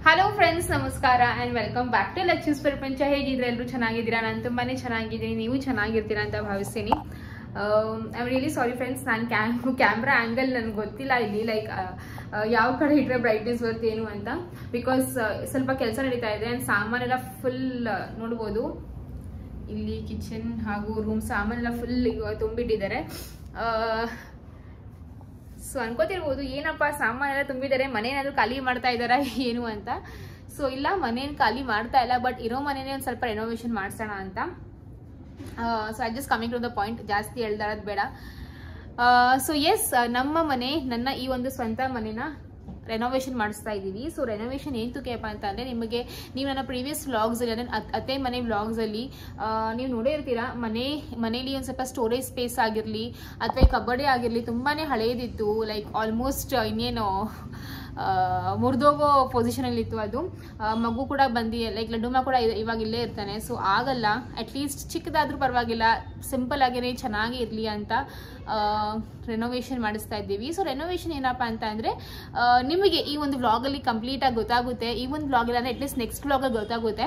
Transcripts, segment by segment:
Hello friends, ನಮಸ್ಕಾರ and welcome back to Lakshmi's Prapancha. ಹೇಗಿದ್ರೆ ಎಲ್ಲರೂ ಚೆನ್ನಾಗಿದ್ದೀರಾ? ನಾನು ತುಂಬಾ ಚೆನ್ನಾಗಿದ್ದೀನಿ, ನೀವು ಚೆನ್ನಾಗಿರ್ತೀರಾ ಅಂತ ಭಾವಿಸ್ತೀನಿ. I am really sorry friends, ನಾನು ಕ್ಯಾಮ್ರಾ ಆ್ಯಂಗಲ್ ನನಗೆ ಗೊತ್ತಿಲ್ಲ ಇಲ್ಲಿ ಲೈಕ್ ಯಾವ ಕಡೆ ಇಟ್ಟರೆ ಬ್ರೈಟ್ನೆಸ್ ಬರುತ್ತೆ ಏನು ಅಂತ. ಬಿಕಾಸ್ ಸ್ವಲ್ಪ ಕೆಲಸ ನಡೀತಾ ಇದೆ ಆ್ಯಂಡ್ ಸಾಮಾನೆಲ್ಲ ಫುಲ್ ನೋಡ್ಬೋದು. ಇಲ್ಲಿ ಕಿಚನ್ ಹಾಗೂ ರೂಮ್ ಸಾಮಾನೆಲ್ಲ ಫುಲ್ ತುಂಬಿಟ್ಟಿದ್ದಾರೆ. ಸೊ ಅನ್ಕೋತಿರ್ಬೋದು ಏನಪ್ಪ ಸಾಮಾನೆಲ್ಲ ತುಂಬಿದ್ದಾರೆ, ಮನೇನಾದ್ರೂ ಖಾಲಿ ಮಾಡ್ತಾ ಇದ್ದಾರಾ ಏನು ಅಂತ. ಸೊ ಇಲ್ಲ, ಮನೇನು ಖಾಲಿ ಮಾಡ್ತಾ ಇಲ್ಲ, ಬಟ್ ಇರೋ ಮನೇನೇ ಒಂದು ಸ್ವಲ್ಪ ರೆನೋವೇಷನ್ ಮಾಡಿಸೋಣ ಅಂತ. So I just coming to the point, ಜಾಸ್ತಿ ಹೇಳ್ದಾರದು ಬೇಡ. ಸೊ ಎಸ್, ನಮ್ಮ ಮನೆ, ನನ್ನ ಈ ಒಂದು ಸ್ವಂತ ಮನೆನ ರೆನೋವೇಷನ್ ಮಾಡಿಸ್ತಾ ಇದ್ದೀವಿ. ಸೊ ರೆನೋವೇಷನ್ ಏನು ತುಕೆಯಪ್ಪ ಅಂತ ಅಂದರೆ, ನಿಮಗೆ ನೀವು ನನ್ನ ಪ್ರೀವಿಯಸ್ ವ್ಲಾಗ್ಸಲ್ಲಿ ಅಂದರೆ ಅತ್ತೆ ಮನೆ ವ್ಲಾಗ್ಸಲ್ಲಿ ನೀವು ನೋಡೇ ಇರ್ತೀರಾ. ಮನೇಲಿ ಒಂದು ಸ್ವಲ್ಪ ಸ್ಟೋರೇಜ್ ಸ್ಪೇಸ್ ಆಗಿರಲಿ ಅಥವಾ ಕಬಡ್ಡಿ ಆಗಿರಲಿ ತುಂಬಾ ಹಳೇದಿತ್ತು. ಲೈಕ್ ಆಲ್ಮೋಸ್ಟ್ ಇನ್ನೇನು ಮುರಿದೋಗೋ ಪೊಸಿಷನಲ್ಲಿತ್ತು ಅದು. ಮಗು ಕೂಡ ಬಂದು ಲೈಕ್ ಲಡ್ಡುಮ್ಮ ಕೂಡ ಇವಾಗ ಇಲ್ಲೇ ಇರ್ತಾನೆ. ಸೊ ಆಗಲ್ಲ, ಅಟ್ಲೀಸ್ಟ್ ಚಿಕ್ಕದಾದ್ರೂ ಪರವಾಗಿಲ್ಲ, ಸಿಂಪಲ್ ಆಗೇ ಚೆನ್ನಾಗಿ ಇರಲಿ ಅಂತ ರೆನೋವೇಷನ್ ಮಾಡಿಸ್ತಾ ಇದ್ದೀವಿ. ಸೊ ರೆನೋವೇಷನ್ ಏನಪ್ಪ ಅಂತ ಅಂದರೆ, ನಿಮಗೆ ಈ ಒಂದು ವ್ಲಾಗಲ್ಲಿ ಕಂಪ್ಲೀಟಾಗಿ ಗೊತ್ತಾಗುತ್ತೆ. ಈ ಒಂದು ವ್ಲಾಗಲ್ಲಿ ಅಂದರೆ ಅಟ್ಲೀಸ್ಟ್ ನೆಕ್ಸ್ಟ್ ವ್ಲಾಗಲ್ಲಿ ಗೊತ್ತಾಗುತ್ತೆ.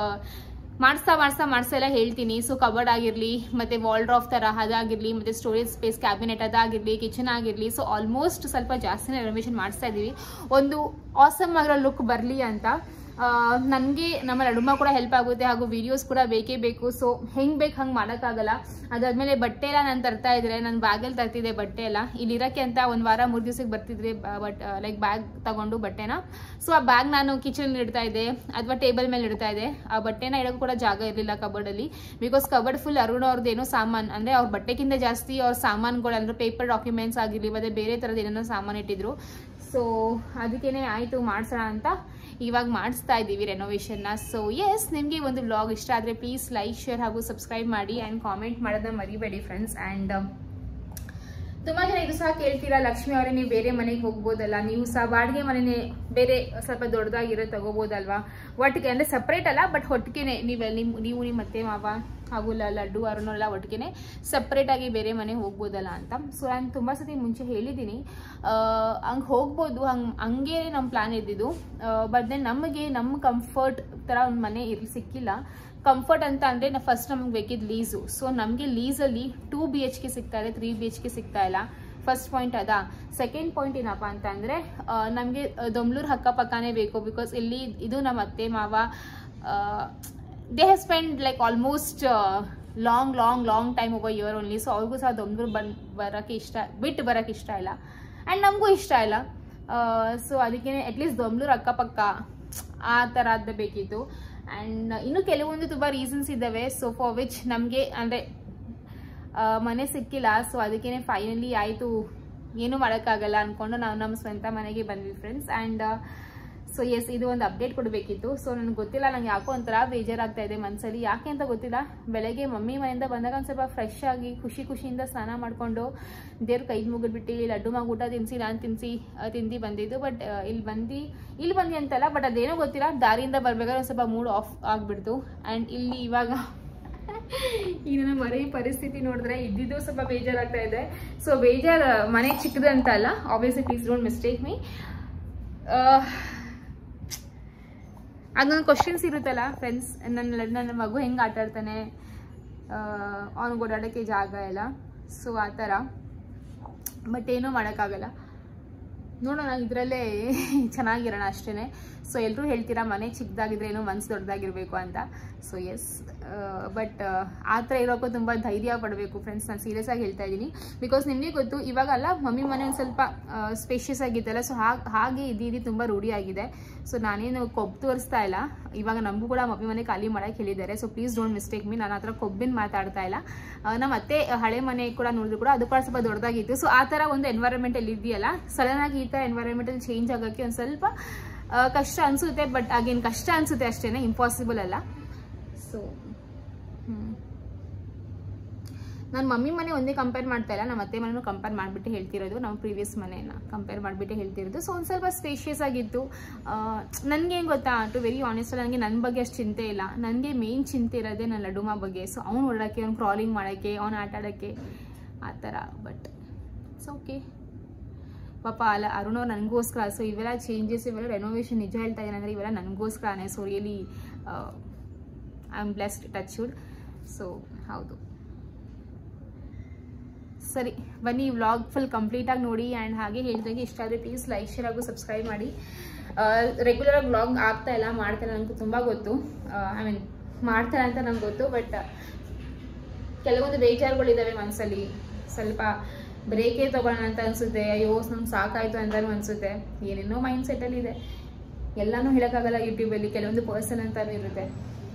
ಮಾಡಿಸ್ತಾ ಎಲ್ಲ ಹೇಳ್ತೀನಿ. ಸೊ ಕಬರ್ಡ್ ಆಗಿರಲಿ, ಮತ್ತು ವಾಲ್ಡ್ರಾಫ್ ಥರ ಅದಾಗಿರಲಿ, ಮತ್ತು ಸ್ಟೋರೇಜ್ ಸ್ಪೇಸ್ ಕ್ಯಾಬಿನೆಟ್ ಅದಾಗಿರಲಿ, ಕಿಚನ್ ಆಗಿರಲಿ. ಸೊ ಆಲ್ಮೋಸ್ಟ್ ಸ್ವಲ್ಪ ಜಾಸ್ತಿನೇ ರೆನೋವೇಷನ್ ಮಾಡಿಸ್ತಾ ಇದ್ದೀವಿ, ಒಂದು ಆಸಮ್ ಆಗಿರೋ ಲುಕ್ ಬರಲಿ ಅಂತ. ನನಗೆ ನಮ್ಮ ಲಡುಮ್ಮ ಕೂಡ ಹೆಲ್ಪ್ ಆಗುತ್ತೆ, ಹಾಗೂ ವಿಡಿಯೋಸ್ ಕೂಡ ಬೇಕೇ ಬೇಕು. ಸೊ ಹೆಂಗೆ ಬೇಕು ಹಂಗೆ ಮಾಡೋಕ್ಕಾಗಲ್ಲ. ಅದಾದಮೇಲೆ ಬಟ್ಟೆ ಎಲ್ಲ ನಾನು ತರ್ತಾ ಇದ್ರೆ, ನಾನು ಬ್ಯಾಗಲ್ಲಿ ತರ್ತಿದ್ದೆ ಬಟ್ಟೆ ಎಲ್ಲ. ಇಲ್ಲಿರೋಕ್ಕೆ ಅಂತ 1 ವಾರ 3 ದಿವಸಕ್ಕೆ ಬರ್ತಿದ್ರೆ ಬಟ್ ಲೈಕ್ ಬ್ಯಾಗ್ ತಗೊಂಡು ಬಟ್ಟೆನ. ಸೊ ಆ ಬ್ಯಾಗ್ ನಾನು ಕಿಚನಲ್ಲಿ ಇಡ್ತಾ ಇದ್ದೆ ಅಥವಾ ಟೇಬಲ್ ಮೇಲೆ ಇಡ್ತಾ ಇದ್ದೆ. ಆ ಬಟ್ಟೆನ ಇಡೋಕ್ಕೂ ಕೂಡ ಜಾಗ ಇರಲಿಲ್ಲ ಕಬರ್ಡಲ್ಲಿ. ಬಿಕಾಸ್ ಕಬರ್ಡ್ ಫುಲ್ ಅರುಣ್ ಅವ್ರದ್ದು ಏನೋ ಸಾಮಾನು, ಅಂದರೆ ಅವ್ರ ಬಟ್ಟೆಗಿಂತ ಜಾಸ್ತಿ ಅವ್ರ ಸಾಮಾನುಗಳು, ಅಂದರೆ ಪೇಪರ್ ಡಾಕ್ಯುಮೆಂಟ್ಸ್ ಆಗಿರಲಿ ಮತ್ತು ಬೇರೆ ಥರದ್ದು ಏನೇನೋ ಸಾಮಾನು ಇಟ್ಟಿದ್ರು. ಸೊ ಅದಕ್ಕೇನೆ ಆಯಿತು ಮಾಡಿಸೋಣ ಅಂತ ಇವಾಗ ಮಾಡಿಸ್ತಾ ಇದ್ದೀವಿ ರೆನೋವೇಷನ್ನ. ಸೊ ಎಸ್, ನಿಮಗೆ ಒಂದು ವ್ಲಾಗ್ ಇಷ್ಟ ಆದರೆ ಪ್ಲೀಸ್ ಲೈಕ್, ಶೇರ್ ಹಾಗೂ ಸಬ್ಸ್ಕ್ರೈಬ್ ಮಾಡಿ ಆ್ಯಂಡ್ ಕಾಮೆಂಟ್ ಮಾಡೋದನ್ನ ಮರಿಬೇಡಿ ಫ್ರೆಂಡ್ಸ್. ಆ್ಯಂಡ್ ತುಂಬ ಜನ ಇದು ಸಹ ಕೇಳ್ತೀರಾ, ಲಕ್ಷ್ಮಿ ಅವರೇ ನೀವು ಬೇರೆ ಮನೆಗೆ ಹೋಗ್ಬೋದಲ್ಲ, ನೀವು ಸಹ ಬಾಡಿಗೆ ಮನೆಯೇ ಬೇರೆ ಸ್ವಲ್ಪ ದೊಡ್ಡದಾಗಿರೋ ತಗೋಬೋದಲ್ವಾ, ಒಟ್ಟಿಗೆ ಅಂದರೆ ಸಪ್ರೇಟ್ ಅಲ್ಲ ಬಟ್ ಒಟ್ಟಿಗೆನೆ ನೀವು ನಿಮ್ಮ ಅತ್ತೆ ಮಾವ ಹಾಗೂ ಲಡ್ಡು ಅರುಣೆಲ್ಲ ಒಟ್ಟಿಗೆ ಸಪ್ರೇಟಾಗಿ ಬೇರೆ ಮನೆ ಹೋಗ್ಬೋದಲ್ಲ ಅಂತ. ಸೊ ನಾನು ತುಂಬ ಸತಿ ಮುಂಚೆ ಹೇಳಿದ್ದೀನಿ, ಹಂಗೆ ಹೋಗ್ಬೋದು, ಹಂಗೆ ನಮ್ಮ ಪ್ಲ್ಯಾನ್ ಇದ್ದಿದ್ದು. ಬಟ್ ದೆನ್ ನಮಗೆ ನಮ್ಮ ಕಂಫರ್ಟ್ ಥರ ಒಂದು ಮನೆ ಸಿಕ್ಕಿಲ್ಲ. ಕಂಫರ್ಟ್ ಅಂತ ಅಂದರೆ ಫಸ್ಟ್ ನಮಗೆ ಬೇಕಿದ್ದು ಲೀಸು. ಸೊ ನಮಗೆ ಲೀಸಲ್ಲಿ 2 BHK ಸಿಗ್ತಾ ಇದೆ, 3 BHK ಸಿಗ್ತಾ ಇಲ್ಲ. ಫಸ್ಟ್ ಪಾಯಿಂಟ್ ಅದ. ಸೆಕೆಂಡ್ ಪಾಯಿಂಟ್ ಏನಪ್ಪ ಅಂತ ಅಂದರೆ, ನಮಗೆ ದೊಮ್ಲೂರು ಅಕ್ಕಪಕ್ಕನೇ ಬೇಕು. ಬಿಕಾಸ್ ಇಲ್ಲಿ ಇದು ನಮ್ಮ ಅತ್ತೆ ಮಾವ, they have spend like almost long time over year only. So ಅವ್ರಿಗೂ ಸಹ ದೊಮ್ಲೂರು ಬಿಟ್ಟು ಬರೋಕ್ಕೆ ಇಷ್ಟ ಇಲ್ಲ ಆ್ಯಂಡ್ ನಮಗೂ ಇಷ್ಟ ಇಲ್ಲ. ಸೊ ಅದಕ್ಕೆ ಅಟ್ಲೀಸ್ಟ್ ದೊಮ್ಲೂರು ಅಕ್ಕಪಕ್ಕ ಆ ಥರದ್ದು ಬೇಕಿತ್ತು. ಆ್ಯಂಡ್ ಇನ್ನು ಕೆಲವೊಂದು ತುಂಬ ರೀಸನ್ಸ್ ಇದ್ದಾವೆ. ಸೊ ಫಾರ್ ವಿಚ್ ನಮಗೆ ಅಂದರೆ ಮನೆ ಸಿಕ್ಕಿಲ್ಲ. ಸೊ ಅದಕ್ಕೇ ಫೈನಲಿ ಆಯಿತು, ಏನೂ ಮಾಡೋಕ್ಕಾಗಲ್ಲ ಅಂದ್ಕೊಂಡು ನಾವು ನಮ್ಮ ಸ್ವಂತ ಮನೆಗೆ ಬಂದ್ವಿ ಫ್ರೆಂಡ್ಸ್. ಆ್ಯಂಡ್ ಸೊ ಎಸ್, ಇದು ಒಂದು ಅಪ್ಡೇಟ್ ಕೊಡಬೇಕಿತ್ತು. ಸೊ ನನಗೆ ಗೊತ್ತಿಲ್ಲ, ನಂಗೆ ಯಾಕೋ ಒಂಥರ ಬೇಜಾರಾಗ್ತಾ ಇದೆ ಮನಸ್ಸಲ್ಲಿ. ಯಾಕೆ ಅಂತ ಗೊತ್ತಿಲ್ಲ. ಬೆಳಗ್ಗೆ ಮಮ್ಮಿ ಮನೆಯಿಂದ ಬಂದಾಗ ಒಂದು ಸ್ವಲ್ಪ ಫ್ರೆಶ್ ಆಗಿ ಖುಷಿಯಿಂದ ಸ್ನಾನ ಮಾಡಿಕೊಂಡು ದೇವ್ರ ಕೈ ಮುಗಿದ್ಬಿಟ್ಟು ಲಡ್ಡು ಊಟ ತಿನ್ನಿಸಿ ನಾನು ತಿಂದು ಬಂದಿದ್ದು. ಬಟ್ ಇಲ್ಲಿ ಬಂದು ಅಂತಲ್ಲ, ಬಟ್ ಅದೇನೋ ಗೊತ್ತಿಲ್ಲ, ದಾರಿಯಿಂದ ಬರ್ಬೇಕಾದ್ರೆ ಒಂದು ಸ್ವಲ್ಪ ಮೂಡ್ ಆಫ್ ಆಗಿಬಿಡ್ತು. ಆ್ಯಂಡ್ ಇಲ್ಲಿ ಇವಾಗ ಈ ನನ್ನ ಮನೆ ಪರಿಸ್ಥಿತಿ ನೋಡಿದ್ರೆ ಇದ್ದಿದ್ದು ಸ್ವಲ್ಪ ಬೇಜಾರಾಗ್ತಾ ಇದೆ. ಸೊ ಬೇಜಾರು ಮನೆ ಚಿಕ್ಕದು ಅಂತ ಅಲ್ಲ, obviously please don't mistake me. ಅದೊಂದು ಕ್ವಶನ್ಸ್ ಇರುತ್ತಲ್ಲ ಫ್ರೆಂಡ್ಸ್, ನನ್ನ ಮಗು ಹೆಂಗೆ ಆಟ ಆಡ್ತಾನೆ, ಅವ್ನಿಗೆ ಓಡಾಡೋಕ್ಕೆ ಜಾಗ ಇಲ್ಲ. ಸೊ ಆ ಥರ, ಬಟ್ ಏನೂ ಮಾಡೋಕ್ಕಾಗಲ್ಲ. ನೋಡೋಣ, ಇದರಲ್ಲೇ ಚೆನ್ನಾಗಿರೋಣ ಅಷ್ಟೇ. ಸೊ ಎಲ್ಲರೂ ಹೇಳ್ತೀರಾ ಮನೆ ಚಿಕ್ಕದಾಗಿದ್ರೆ ಏನೋ ಮನಸ್ಸು ದೊಡ್ಡದಾಗಿರಬೇಕು ಅಂತ. ಸೊ ಎಸ್, ಬಟ್ ಆ ಥರ ಇರೋಕ್ಕೂ ತುಂಬ ಧೈರ್ಯ ಪಡಬೇಕು ಫ್ರೆಂಡ್ಸ್. ನಾನು ಸೀರಿಯಸ್ ಆಗಿ ಹೇಳ್ತಾ ಇದ್ದೀನಿ. ಬಿಕಾಸ್ ನಿಮಗೆ ಗೊತ್ತು, ಇವಾಗಲ್ಲ ಮಮ್ಮಿ ಮನೆ ಒಂದು ಸ್ವಲ್ಪ ಸ್ಪೇಷಿಯಸ್ ಆಗಿತ್ತಲ್ಲ. ಸೊ ಹಾಗೆ ಇದ್ದು ತುಂಬ ರೂಢಿಯಾಗಿದೆ. ಸೊ ನಾನೇನು ಕೊಬ್ಬು ತೋರಿಸ್ತಾ ಇಲ್ಲ. ಇವಾಗ ನಮಗೂ ಕೂಡ ಮಮ್ಮಿ ಮನೆ ಖಾಲಿ ಮಾಡೋಕ್ಕೆ ಹೇಳಿದ್ದಾರೆ. So please don't mistake me, ನಾನು ಆ ಥರ ಕೊಬ್ಬಿನ ಮಾತಾಡ್ತಾ ಇಲ್ಲ. ನಮ್ಮ ಅತ್ತೆ ಹಳೆ ಮನೆ ಕೂಡ ನೋಡಿದ್ರು ಕೂಡ ಅದು ಕೂಡ ಸ್ವಲ್ಪ ದೊಡ್ಡದಾಗಿತ್ತು. ಸೊ ಆ ಥರ ಒಂದು ಎನ್ವೈರನ್ಮೆಂಟಲ್ಲಿ ಇದೆಯಲ್ಲ, ಸಡನ್ನಾಗಿ ಈ ಥರ ಎನ್ವೈರನ್ಮೆಂಟಲ್ಲಿ ಚೇಂಜ್ ಆಗೋಕ್ಕೆ ಒಂದು ಸ್ವಲ್ಪ ಕಷ್ಟ ಅನಿಸುತ್ತೆ. ಬಟ್ ಆಗೇನು ಕಷ್ಟ ಅನಿಸುತ್ತೆ ಅಷ್ಟೇ, ಇಂಪಾಸಿಬಲ್ ಅಲ್ಲ. ಸೊ ನಾನು ಮಮ್ಮಿ ಮನೆ ಒಂದೇ ಕಂಪೇರ್ ಮಾಡ್ತಾ ಇಲ್ಲ, ನಮ್ಮ ಅತ್ತೆ ಮನೆಯೂ ಕಂಪೇರ್ ಮಾಡಿಬಿಟ್ಟು ಹೇಳ್ತಿರೋದು, ನಮ್ಮ ಪ್ರೀವಿಯಸ್ ಮನೆಯನ್ನು ಕಂಪೇರ್ ಮಾಡಿಬಿಟ್ಟು ಹೇಳ್ತಿರೋದು. ಸೊ ಒಂದು ಸ್ವಲ್ಪ ಸ್ಪೇಷಿಯಸ್ ಆಗಿತ್ತು. ನನಗೆ ಏನು ಗೊತ್ತಾ, ಟು ವೆರಿ ಆನೆಸ್ಟ್, ನನಗೆ ನನ್ನ ಬಗ್ಗೆ ಅಷ್ಟು ಚಿಂತೆ ಇಲ್ಲ. ನನಗೆ ಮೇನ್ ಚಿಂತೆ ಇರೋದೇ ನನ್ನ ಲಡ್ಡುಮ್ಮ ಬಗ್ಗೆ. ಸೊ ಅವ್ನು ಓಡೋಕ್ಕೆ, ಅವ್ನು ಕ್ರಾಲಿಂಗ್ ಮಾಡೋಕ್ಕೆ, ಅವ್ನು ಆಟ ಆಡೋಕ್ಕೆ, ಆ ಥರ. But it's okay. ಪಾಪ ಅಲ್ಲ ಅರುಣ್ ಅವ್ರು ನನಗೋಸ್ಕರ. ಸೊ ಇವೆಲ್ಲ ಚೇಂಜಸ್, ಇವೆಲ್ಲ ರೆನೋವೇಷನ್ ನಿಜ ಹೇಳ್ತಾ ಇದ್ದೀನಿ ಅಂದರೆ ಇವೆಲ್ಲ ನನಗೋಸ್ಕರನೇ. So really I am blessed, touch wood. So ಹೌದು, ಸರಿ ಬನ್ನಿ ವ್ಲಾಗ್ ಫುಲ್ ಕಂಪ್ಲೀಟಾಗಿ ನೋಡಿ. ಆ್ಯಂಡ್ ಹಾಗೆ ಹೇಳಿದಾಗೆ ಇಷ್ಟ ಆದರೆ ಪ್ಲೀಸ್ ಲೈಕ್, ಶೇರ್ ಹಾಗೂ ಸಬ್ಸ್ಕ್ರೈಬ್ ಮಾಡಿ. ರೆಗ್ಯುಲರಾಗಿ ವ್ಲಾಗ್ ಆಗ್ತಾ ಇಲ್ಲ, ಮಾಡ್ತಾರೆ ನನಗೂ ತುಂಬ ಗೊತ್ತು. ಐ ಮೀನ್ ಮಾಡ್ತಾರೆ ಅಂತ ನಂಗೆ ಗೊತ್ತು, ಬಟ್ ಕೆಲವೊಂದು ಬೇಜಾರುಗಳಿದ್ದಾವೆ ಮನಸ್ಸಲ್ಲಿ. ಸ್ವಲ್ಪ ಬ್ರೇಕೇ ತೊಗೊಳ್ಳೋಣ ಅಂತ ಅನಿಸುತ್ತೆ. ಅಯ್ಯೋ ನಮ್ಗೆ ಸಾಕಾಯಿತು ಅಂತಲೂ ಅನಿಸುತ್ತೆ. ಏನೇನೋ ಮೈಂಡ್ ಸೆಟ್ಟಲ್ಲಿ ಇದೆ, ಎಲ್ಲನೂ ಹೇಳೋಕ್ಕಾಗಲ್ಲ ಯೂಟ್ಯೂಬಲ್ಲಿ. ಕೆಲವೊಂದು ಪರ್ಸನ್ ಅಂತಲೂ ಇರುತ್ತೆ.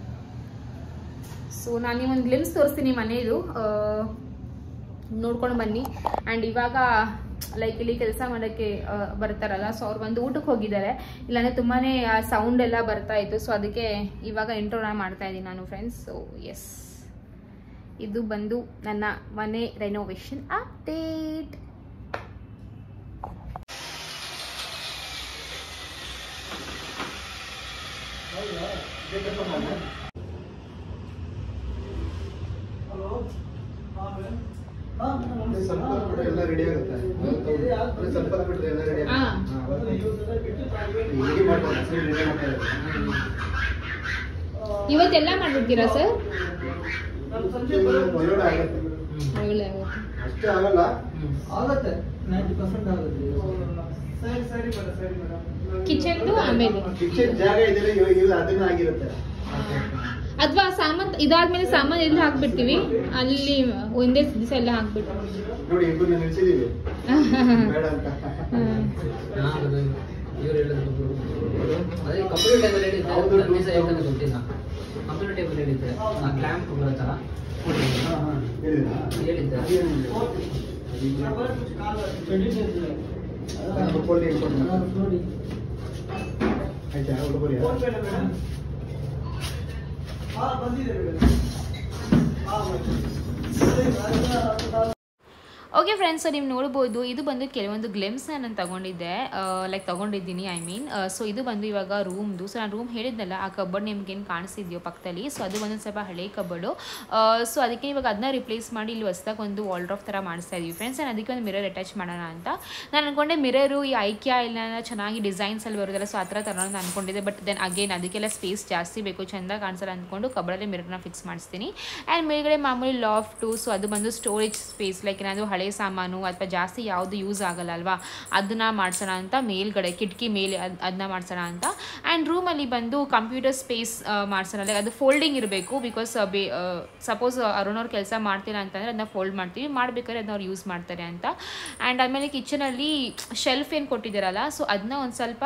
ಸೊ ನಾನು ನಿಮ್ಮೊಂದು ಗ್ಲಿಮ್ಸ್ ತೋರಿಸ್ತೀನಿ ಮನೆಯದು, ನೋಡ್ಕೊಂಡು ಬನ್ನಿ. ಆ್ಯಂಡ್ ಇವಾಗ ಲೈಕ್ ಇಲ್ಲಿ ಕೆಲಸ ಮಾಡೋಕ್ಕೆ ಬರ್ತಾರಲ್ಲ, ಸೊ ಅವ್ರು ಬಂದು ಊಟಕ್ಕೆ ಹೋಗಿದ್ದಾರೆ. ಇಲ್ಲಾಂದರೆ ತುಂಬಾ ಸೌಂಡ್ ಎಲ್ಲ ಬರ್ತಾ ಇತ್ತು. ಸೊ ಅದಕ್ಕೆ ಇವಾಗ ಇಂಟ್ರೋನ ಮಾಡ್ತಾ ಇದ್ದೀನಿ ನಾನು ಫ್ರೆಂಡ್ಸ್. ಸೊ ಎಸ್, ಇದು ಬಂದು ನನ್ನ ಮನೆ ರೆನೋವೇಷನ್ ಅಪ್ಡೇಟ್. ಇವತ್ತೆಲ್ಲ ಮಾಡ್ಬಿಡ್ತೀರಾ ಸರ್? ಕಿಚನ್ ಆಮೇಲೆ ಅಥವಾ ಸಾಮಾನ್ ಇದಾದ್ಮೇಲೆ ಸಾಮಾನು ಎಲ್ಲಿ ಹಾಕ್ಬಿಡ್ತೀವಿ, ಅಲ್ಲಿ ಒಂದೇ ದಿವಸ ಎಲ್ಲ ಹಾಕ್ಬಿಟ್ಟು ಕಂಪ್ಯೂಟರ್ ಟೇಬಲ್ ಹೇಳಿದ್ದೆ, ಕ್ಲ್ಯಾಂಪ್ ಬರುತ್ತಲ್ಲ ಹೇಳಿದ್ದೆ. ಓಕೆ ಫ್ರೆಂಡ್ಸ್, ನೀವು ನೋಡ್ಬೋದು ಇದು ಬಂದು ಕೆಲವೊಂದು ಗ್ಲಿಮ್ಸ್ನ ನಾನು ತೊಗೊಂಡಿದ್ದೀನಿ. ಐ ಮೀನ್ ಸೊ ಇದು ಬಂದು ಇವಾಗ ರೂಮ್ದು. ಸೊ ನಾನು ರೂಮ್ ಹೇಳಿದ್ನಲ್ಲ, ಆ ಕಬ್ಬರ್ಡ್ ನಿಮ್ಗೇನು ಕಾಣಿಸ್ತಿದ್ಯೋ ಪಕ್ಕದಲ್ಲಿ, ಸೊ ಅದು ಒಂದು ಸ್ವಲ್ಪ ಹಳೆ ಕಬ್ಬರ್ಡು. ಸೊ ಅದಕ್ಕೆ ಇವಾಗ ಅದನ್ನ ರಿಪ್ಲೇಸ್ ಮಾಡಿ ಇಲ್ಲಿ ಹೊಸದಾಗಿ ಒಂದು ವಾಲ್ಡ್ರಾಫ್ ಥರ ಮಾಡಿಸ್ತಾ ಇದ್ದೀವಿ ಫ್ರೆಂಡ್ಸ್. ನಾನು ಅದಕ್ಕೆ ಒಂದು ಮಿರರ್ ಅಟ್ಯಾಚ್ ಮಾಡೋಣ ಅಂತ ನಾನು ಅಂದ್ಕೊಂಡೆ. ಮಿರರು ಈ ಐಕ್ಯಾ ಇಲ್ಲ ಚೆನ್ನಾಗಿ ಡಿಸೈನ್ಸಲ್ಲಿ ಬರೋದಲ್ಲ, ಸೊ ಆ ಥರ ತರೋಣ ಅಂದ್ಕೊಂಡಿದ್ದೆ. ಬಟ್ ದೆನ್ ಅಗೇನ್ ಅದಕ್ಕೆಲ್ಲ ಸ್ಪೇಸ್ ಜಾಸ್ತಿ ಬೇಕು, ಚೆಂದ ಕಾಣಿಸಲ್ಲ ಅಂದ್ಕೊಂಡು ಕಬ್ಬರ್ಡಲ್ಲಿ ಮಿರರ್ನ ಫಿಕ್ಸ್ ಮಾಡಿಸ್ತೀನಿ. ಆ್ಯಂಡ್ ಮೇಲ್ಗಡೆ ಮಾಮೂಲಿ ಲಾಫ್ಟು, ಸೊ ಅದು ಬಂದು ಸ್ಟೋರೇಜ್ ಸ್ಪೇಸ್, ಲೈಕ್ ಏನಾದರೂ ಹಳೆ ಸಾಮಾನು ಅಥವಾ ಜಾಸ್ತಿ ಯಾವುದು ಯೂಸ್ ಆಗಲ್ಲ ಅಲ್ವಾ, ಅದನ್ನ ಮಾಡ್ಸೋಣ ಅಂತ ಮೇಲ್ಗಡೆ ಕಿಟಕಿ ಮೇಲೆ ಅದನ್ನ ಮಾಡ್ಸೋಣ ಅಂತ. ಆ್ಯಂಡ್ ರೂಮಲ್ಲಿ ಬಂದು ಕಂಪ್ಯೂಟರ್ ಸ್ಪೇಸ್ ಮಾಡ್ಸೋಣ, ಲೈಕ್ ಅದು ಫೋಲ್ಡಿಂಗ್ ಇರಬೇಕು. ಬಿಕಾಸ್ ಸಪೋಸ್ ಅರುಣ್ ಅವ್ರು ಕೆಲಸ ಮಾಡ್ತೀರಾ ಅಂತಂದರೆ ಅದನ್ನ ಫೋಲ್ಡ್ ಮಾಡ್ತೀವಿ, ಮಾಡಬೇಕಾದ್ರೆ ಅದನ್ನ ಅವ್ರು ಯೂಸ್ ಮಾಡ್ತಾರೆ ಅಂತ. ಆ್ಯಂಡ್ ಆಮೇಲೆ ಕಿಚನಲ್ಲಿ ಶೆಲ್ಫ್ ಏನು ಕೊಟ್ಟಿದ್ದಾರಲ್ಲ, ಸೊ ಅದನ್ನ ಒಂದು ಸ್ವಲ್ಪ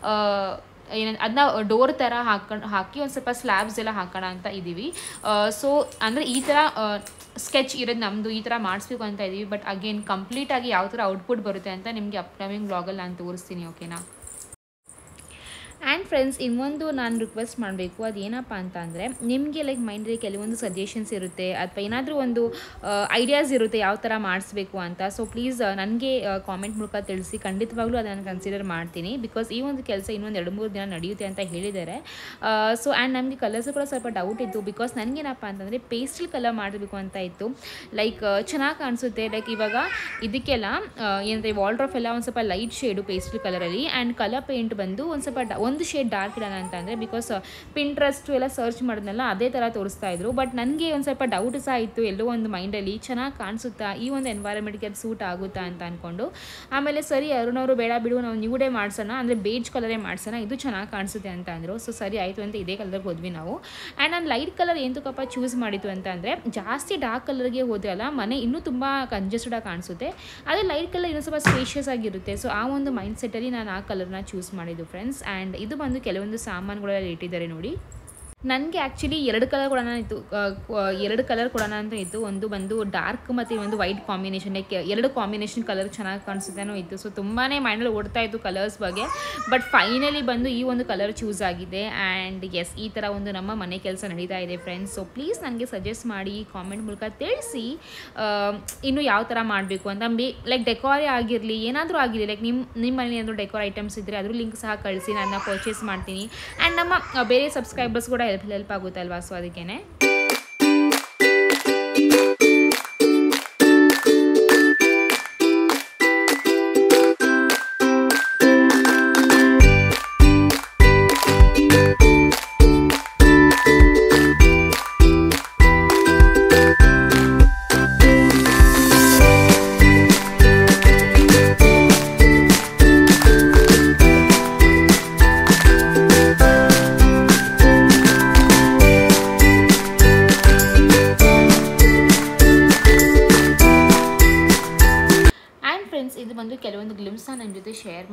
ಅದನ್ನ ಡೋರ್ ಥರ ಹಾಕಿ ಒಂದು ಸ್ವಲ್ಪ ಸ್ಲ್ಯಾಬ್ಸ್ ಎಲ್ಲ ಹಾಕೋಣ ಅಂತ ಇದ್ದೀವಿ. ಸೊ ಅಂದರೆ ಈ ಥರ ಸ್ಕೆಚ್ ಇರೋದು ನಮ್ಮದು, ಈ ಥರ ಮಾಡಿಸ್ಬೇಕು ಅಂತ ಇದ್ದೀವಿ. ಬಟ್ ಅಗೇನ್ ಕಂಪ್ಲೀಟಾಗಿ ಯಾವ ಥರ ಔಟ್ಪುಟ್ ಬರುತ್ತೆ ಅಂತ ನಿಮಗೆ ಅಪ್ಕಮಿಂಗ್ ವ್ಲಾಗಲ್ಲಿ ನಾನು ತೋರಿಸ್ತೀನಿ, ಓಕೆನಾ. ಆ್ಯಂಡ್ ಫ್ರೆಂಡ್ಸ್, ಇನ್ನೊಂದು ನಾನು ರಿಕ್ವೆಸ್ಟ್ ಮಾಡಬೇಕು, ಅದೇನಪ್ಪ ಅಂತ ಅಂದರೆ ನಿಮಗೆ ಲೈಕ್ ಮೈಂಡಲ್ಲಿ ಕೆಲವೊಂದು ಸಜೆಷನ್ಸ್ ಇರುತ್ತೆ ಅಥವಾ ಏನಾದರೂ ಒಂದು ಐಡಿಯಾಸ್ ಇರುತ್ತೆ ಯಾವ ಥರ ಮಾಡಿಸ್ಬೇಕು ಅಂತ. ಸೊ ಪ್ಲೀಸ್ ನನಗೆ ಕಾಮೆಂಟ್ ಮೂಲಕ ತಿಳಿಸಿ, ಖಂಡಿತವಾಗ್ಲೂ ಅದನ್ನು ಕನ್ಸಿಡರ್ ಮಾಡ್ತೀನಿ. ಬಿಕಾಸ್ ಈ ಒಂದು ಕೆಲಸ ಇನ್ನೊಂದು 2-3 ದಿನ ನಡೆಯುತ್ತೆ ಅಂತ ಹೇಳಿದ್ದಾರೆ. ಸೊ ಆ್ಯಂಡ್ ನಮಗೆ ಕಲರ್ಸ್ ಕೂಡ ಸ್ವಲ್ಪ ಡೌಟ್ ಇತ್ತು. ಬಿಕಾಸ್ ನನಗೇನಪ್ಪ ಅಂತಂದರೆ ಪೇಸ್ಟಲ್ ಕಲರ್ ಮಾಡಬೇಕು ಅಂತ ಇತ್ತು, ಲೈಕ್ ಚೆನ್ನಾಗಿ ಕಾಣಿಸುತ್ತೆ. ಲೈಕ್ ಇವಾಗ ಇದಕ್ಕೆಲ್ಲ ಏನಂದರೆ ವಾಲ್ಡ್ರಾಫ್ ಎಲ್ಲ ಒಂದು ಸ್ವಲ್ಪ ಲೈಟ್ ಶೇಡು ಪೇಸ್ಟಲ್ ಕಲರಲ್ಲಿ, ಆ್ಯಂಡ್ ಕಲರ್ ಪೇಂಟ್ ಬಂದು ಒಂದು ಸ್ವಲ್ಪ ಒಂದು ಶೇಡ್ ಡಾರ್ಕ್ ಇಡೋಣ ಅಂತ ಅಂದರೆ. ಬಿಕಾಸ್ ಪಿಂಟ್ರೆಸ್ಟ್ ಎಲ್ಲ ಸರ್ಚ್ ಮಾಡಿದ್ನಲ್ಲ ಅದೇ ಥರ ತೋರಿಸ್ತಾ ಇದ್ರು. ಬಟ್ ನನಗೆ ಒಂದು ಸ್ವಲ್ಪ ಡೌಟ್ ಸಹ ಇತ್ತು ಎಲ್ಲೋ ಒಂದು ಮೈಂಡಲ್ಲಿ, ಚೆನ್ನಾಗಿ ಕಾಣಿಸುತ್ತಾ ಈ ಒಂದು ಎನ್ವೈರನ್ಮೆಂಟ್ಗೆ ಅದು ಸೂಟ್ ಆಗುತ್ತಾ ಅಂತ ಅಂದ್ಕೊಂಡು. ಆಮೇಲೆ ಸರಿ ಅರುಣ್ ಅವರು ಬೇಡ ಬಿಡು, ನಾವು ನ್ಯೂ ಡೇ ಮಾಡಿಸೋಣ ಅಂದರೆ ಬೇಜ್ ಕಲರೇ ಮಾಡಿಸೋಣ, ಇದು ಚೆನ್ನಾಗಿ ಕಾಣಿಸುತ್ತೆ ಅಂತ ಅಂದರು. ಸೊ ಸರಿ ಆಯಿತು ಅಂತ ಇದೇ ಕಲರ್ಗೆ ಹೋದ್ವಿ ನಾವು. ಆ್ಯಂಡ್ ನಾನು ಲೈಟ್ ಕಲರ್ ಏನಕ್ಕಪ್ಪ ಚೂಸ್ ಮಾಡಿತ್ತು ಅಂತ ಅಂದರೆ, ಜಾಸ್ತಿ ಡಾರ್ಕ್ ಕಲರ್ಗೆ ಹೋದ್ರಲ್ಲ ಮನೆ ಇನ್ನೂ ತುಂಬ ಕಂಜೆಸ್ಟೆಡಾಗಿ ಕಾಣಿಸುತ್ತೆ, ಅದೇ ಲೈಟ್ ಕಲರ್ ಇನ್ನೂ ಸ್ವಲ್ಪ ಸ್ಪೇಷಿಯಸ್ ಆಗಿರುತ್ತೆ. ಸೊ ಆ ಒಂದು ಮೈಂಡ್ ಸೆಟ್ಟಲ್ಲಿ ನಾನು ಆ ಕಲರ್ನ ಚೂಸ್ ಮಾಡಿದ್ದು ಫ್ರೆಂಡ್ಸ್. ಆ್ಯಂಡ್ ಇದು ಬಂದು ಕೆಲವೊಂದು ಸಾಮಾನುಗಳೆಲ್ಲ ಇಟ್ಟಿದ್ದಾರೆ ನೋಡಿ. ನನಗೆ ಆ್ಯಕ್ಚುಲಿ 2 ಕಲರ್ ಕೊಡೋಣ ಇತ್ತು, 2 ಕಲರ್ ಕೊಡೋಣ ಅಂತ ಇತ್ತು. ಒಂದು ಬಂದು ಡಾರ್ಕ್ ಮತ್ತು ಒಂದು white combination, like 2 combination colour ಚೆನ್ನಾಗಿ ಕಾಣಿಸುತ್ತೇನೋ ಇತ್ತು. ಸೊ ತುಂಬಾ ಮೈಂಡಲ್ಲಿ ಓಡ್ತಾ ಇತ್ತು ಕಲರ್ಸ್ ಬಗ್ಗೆ. ಬಟ್ ಫೈನಲಿ ಬಂದು ಈ ಒಂದು ಕಲರ್ ಚೂಸ್ ಆಗಿದೆ. ಆ್ಯಂಡ್ ಎಸ್, ಈ ಥರ ಒಂದು ನಮ್ಮ ಮನೆ ಕೆಲಸ ನಡೀತಾ ಇದೆ ಫ್ರೆಂಡ್ಸ್. ಸೊ ಪ್ಲೀಸ್ ನನಗೆ ಸಜೆಸ್ಟ್ ಮಾಡಿ, ಕಾಮೆಂಟ್ ಮೂಲಕ ತಿಳಿಸಿ ಇನ್ನು ಯಾವ ಥರ ಮಾಡಬೇಕು ಅಂತ. ಲೈಕ್ ಡೆಕೋರೇ ಆಗಿರಲಿ, ಏನಾದರೂ ಆಗಿರಲಿ, ಲೈಕ್ ನಿಮ್ಮ ಮನೇಲಿ ಏನಾದರೂ ಡೆಕೋರ್ ಐಟಮ್ಸ್ ಇದ್ದರೆ ಅದ್ರ ಲಿಂಕ್ ಸಹ ಕಳಿಸಿ, ನಾನು ಪರ್ಚೇಸ್ ಮಾಡ್ತೀನಿ. ಆ್ಯಂಡ್ ನಮ್ಮ ಬೇರೆ ಸಬ್ಸ್ಕ್ರೈಬರ್ಸ್ ಕೂಡ ಹೆಲ್ಪ್ ಆಗುತ್ತಲ್ವಾ, ಸೊ ಅದಕ್ಕೇ.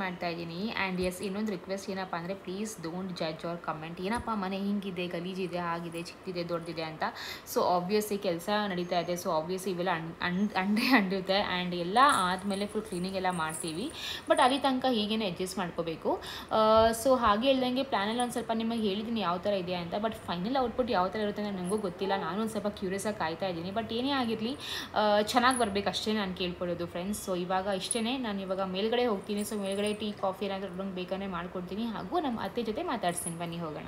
ಮಾಡ್ತಾ ಇದ್ದೀನಿ. ಆ್ಯಂಡ್ ಎಸ್, ಇನ್ನೊಂದು ರಿಕ್ವೆಸ್ಟ್ ಏನಪ್ಪ ಅಂದರೆ please don't judge or comment. ಏನಪ್ಪ ಮನೆ ಹಿಂಗಿದೆ, ಗಲೀಜಿದೆ, ಆಗಿದೆ, ಚಿಕ್ಕದಿದೆ, ದೊಡ್ಡದಿದೆ ಅಂತ. ಸೊ ಆಬ್ವಿಯಸ್ಲಿ ಕೆಲಸ ನಡೀತಾ ಇದೆ. ಸೊ ಆಬ್ವಿಯಸ್ಲಿ ಇವೆಲ್ಲ ಅಂಡಿರುತ್ತೆ. ಆ್ಯಂಡ್ ಎಲ್ಲ ಆದಮೇಲೆ ಫುಲ್ ಕ್ಲೀನಿಂಗ್ ಎಲ್ಲ ಮಾಡ್ತೀವಿ. ಬಟ್ ಅಲ್ಲಿ ತನಕ ಹೀಗೇನೆ ಅಡ್ಜಸ್ಟ್ ಮಾಡ್ಕೋಬೇಕು. ಸೊ ಹಾಗೆ ಹೇಳ್ದಂಗೆ ಪ್ಲ್ಯಾನಲ್ಲಿ ಒಂದು ಸ್ವಲ್ಪ ನಿಮಗೆ ಹೇಳಿದ್ದೀನಿ ಯಾವ ಥರ ಇದೆ ಅಂತ. ಬಟ್ ಫೈನಲ್ ಔಟ್ಪುಟ್ ಯಾವ ಥರ ಇರುತ್ತೆ ನನಗೂ ಗೊತ್ತಿಲ್ಲ. ನಾನು ಒಂದು ಸ್ವಲ್ಪ ಕ್ಯೂರಿಯಸ್ ಆಗಿ ಕಾಯ್ತಾ ಇದ್ದೀನಿ. ಬಟ್ ಏನೇ ಆಗಿರಲಿ ಚೆನ್ನಾಗಿ ಬರಬೇಕು ಅಷ್ಟೇ ನಾನು ಕೇಳ್ಕೊಳ್ಳೋದು ಫ್ರೆಂಡ್ಸ್. ಸೊ ಇವಾಗ ಇಷ್ಟೇ, ನಾನು ಇವಾಗ ಮೇಲ್ಗಡೆ ಹೋಗ್ತೀನಿ. ಸೊ ಮೇಲ್ಗಡೆ ಟೀ ಕಾಫಿ ಏನಾದರೂ ಬೇಕಂದರೆ ಮಾಡ್ಕೊಡ್ತೀನಿ. ಹಾಗೂ ನಮ್ಮ ಅತ್ತೆ ಜೊತೆ ಮಾತಾಡ್ತೀನಿ. ಬನ್ನಿ ಹೋಗೋಣ.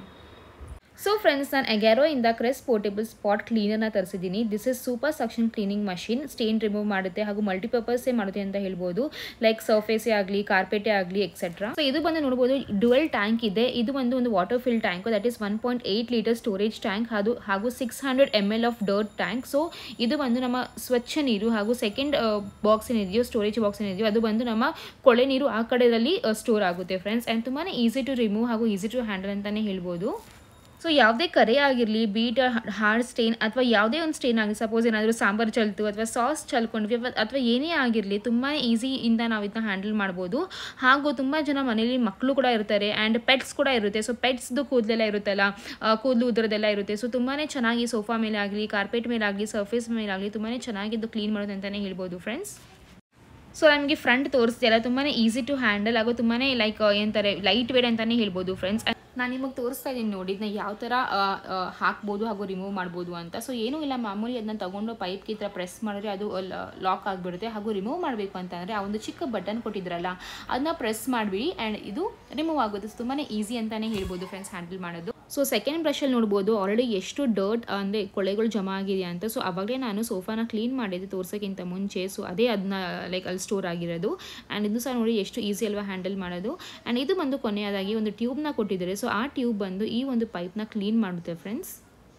ಸೊ ಫ್ರೆಂಡ್ಸ್, ನಾನು ಎಗ್ಯಾರೋಯಿಂದ ಕ್ರೆಸ್ಟ್ ಪೋರ್ಟೇಬಲ್ ಸ್ಪಾಟ್ ಕ್ಲೀನರ್ನ ತರಿಸಿದ್ದೀನಿ. This is super suction cleaning machine. Stain remove ಮಾಡುತ್ತೆ ಹಾಗೂ ಮಲ್ಟಿಪರ್ಪಸ್ಸೇ ಮಾಡುತ್ತೆ ಅಂತ ಹೇಳ್ಬೋದು. ಲೈಕ್ ಸರ್ಫೇಸೇ ಆಗಲಿ, ಕಾರ್ಪೆಟೇ ಆಗಲಿ, ಎಕ್ಸೆಟ್ರಾ. ಸೊ ಇದು ಬಂದು ನೋಡ್ಬೋದು ಡ್ಯುಯಲ್ ಟ್ಯಾಂಕ್ ಇದೆ. ಇದು ಒಂದು water fill tank, that is 1.8 litre storage tank ಹಾಗೂ 600 ml of dirt tank. So ಇದು ಬಂದು ನಮ್ಮ ಸ್ವಚ್ಛ ನೀರು ಹಾಗೂ ಸೆಕೆಂಡ್ ಬಾಕ್ಸ್ ಏನಿದೆಯೋ, ಸ್ಟೋರೇಜ್ ಬಾಕ್ಸ್ ಏನಿದೆಯೋ, ಅದು ಬಂದು ನಮ್ಮ ಕೊಳೆ ನೀರು ಆ ಕಡೆಯಲ್ಲಿ ಸ್ಟೋರ್ ಆಗುತ್ತೆ ಫ್ರೆಂಡ್ಸ್. ಆ್ಯಂಡ್ ತುಂಬಾ ಈಸಿ ಟು ರಿಮೂವ್ ಹಾಗೂ ಈಸಿ ಟು ಹ್ಯಾಂಡಲ್ ಅಂತಲೇ ಹೇಳ್ಬೋದು. ಸೊ ಯಾವುದೇ ಕರೆ ಆಗಿರಲಿ, ಬೀಟ್ ಹಾರ್ಡ್ ಸ್ಟೇನ್ ಅಥವಾ ಯಾವುದೇ ಒಂದು ಸ್ಟೇನ್ ಆಗಲಿ, ಸಪೋಸ್ ಏನಾದರೂ ಸಾಂಬಾರು ಚಲ್ತು ಅಥವಾ ಸಾಸ್ ಚಲ್ಕೊಂಡ್ವಿ ಅಥವಾ ಏನೇ ಆಗಿರಲಿ ತುಂಬಾ ಈಸಿಯಿಂದ ನಾವು ಇದನ್ನ ಹ್ಯಾಂಡಲ್ ಮಾಡ್ಬೋದು. ಹಾಗೂ ತುಂಬ ಜನ ಮನೇಲಿ ಮಕ್ಕಳು ಕೂಡ ಇರ್ತಾರೆ ಆ್ಯಂಡ್ ಪೆಟ್ಸ್ ಕೂಡ ಇರುತ್ತೆ. ಸೊ ಪೆಟ್ಸ್ದು ಕೂದಲೆಲ್ಲ ಇರುತ್ತಲ್ಲ, ಕೂದಲು ಉದುರದೆಲ್ಲ ಇರುತ್ತೆ. ಸೊ ತುಂಬಾ ಚೆನ್ನಾಗಿ ಸೋಫಾ ಮೇಲೆ ಆಗಲಿ, ಕಾರ್ಪೆಟ್ ಮೇಲಾಗಲಿ, ಸರ್ಫೇಸ್ ಮೇಲಾಗಲಿ ತುಂಬಾ ಚೆನ್ನಾಗಿದ್ದು ಕ್ಲೀನ್ ಮಾಡೋದು ಅಂತಲೇ ಹೇಳ್ಬೋದು ಫ್ರೆಂಡ್ಸ್. ಸೊ ನಮಗೆ ಫ್ರಂಟ್ ತೋರಿಸ್ತಿಲ್ಲ, ತುಂಬಾ ಈಸಿ ಟು ಹ್ಯಾಂಡಲ್ ಹಾಗೂ ತುಂಬಾ ಲೈಕ್ ಏನಂತಾರೆ ಲೈಟ್ ವೇಟ್ ಅಂತಲೇ ಹೇಳ್ಬೋದು ಫ್ರೆಂಡ್ಸ್. ನಾನು ನಿಮಗೆ ತೋರಿಸ್ತಾ ಇದ್ದೀನಿ ನೋಡಿ, ಇದನ್ನ ಯಾವ ಥರ ಹಾಕ್ಬೋದು ಹಾಗೂ ರಿಮೂವ್ ಮಾಡ್ಬೋದು ಅಂತ. ಸೊ ಏನೂ ಇಲ್ಲ, ಮಾಮೂಲಿ ಅದನ್ನ ತೊಗೊಂಡು ಪೈಪ್ಗೆ ಈ ಥರ ಪ್ರೆಸ್ ಮಾಡಿದ್ರೆ ಅದು ಲಾಕ್ ಆಗಿಬಿಡುತ್ತೆ. ಹಾಗೂ ರಿಮೂವ್ ಮಾಡಬೇಕು ಅಂತಂದರೆ ಆ ಒಂದು ಚಿಕ್ಕ ಬಟನ್ ಕೊಟ್ಟಿದ್ರಲ್ಲ ಅದನ್ನ ಪ್ರೆಸ್ ಮಾಡಿಬಿಡಿ ಆ್ಯಂಡ್ ಇದು ರಿಮೂವ್ ಆಗುತ್ತೆ. ಸೊ ತುಂಬಾ ಈಸಿ ಅಂತಲೇ ಹೇಳ್ಬೋದು ಫ್ರೆಂಡ್ಸ್ ಹ್ಯಾಂಡಲ್ ಮಾಡೋದು. ಸೊ ಸೆಕೆಂಡ್ ಬ್ರಷಲ್ಲಿ ನೋಡ್ಬೋದು ಆಲ್ರೆಡಿ ಎಷ್ಟು ಡರ್ಟ್ ಅಂದರೆ ಕೊಳೆಗಳು ಜಮಾ ಆಗಿದೆ ಅಂತ. ಸೊ ಆವಾಗಲೇ ನಾನು ಸೋಫಾನ ಕ್ಲೀನ್ ಮಾಡಿದ್ದೆ ತೋರ್ಸೋಕ್ಕಿಂತ ಮುಂಚೆ. ಸೊ ಅದೇ ಅದನ್ನ ಲೈಕ್ ಅಲ್ಲಿ ಸ್ಟೋರ್ ಆಗಿರೋದು. ಆ್ಯಂಡ್ ಇದು ಸಹ ನೋಡಿ ಎಷ್ಟು ಈಸಿ ಅಲ್ವಾ ಹ್ಯಾಂಡಲ್ ಮಾಡೋದು. ಆ್ಯಂಡ್ ಇದು ಬಂದು ಕೊನೆಯದಾಗಿ ಒಂದು ಟ್ಯೂಬ್ನ ಕೊಟ್ಟಿದ್ದಾರೆ. ಸೊ ಆ ಟ್ಯೂಬ್ ಬಂದು ಈ ಒಂದು ಪೈಪ್ನ ಕ್ಲೀನ್ ಮಾಡುತ್ತೆ ಫ್ರೆಂಡ್ಸ್.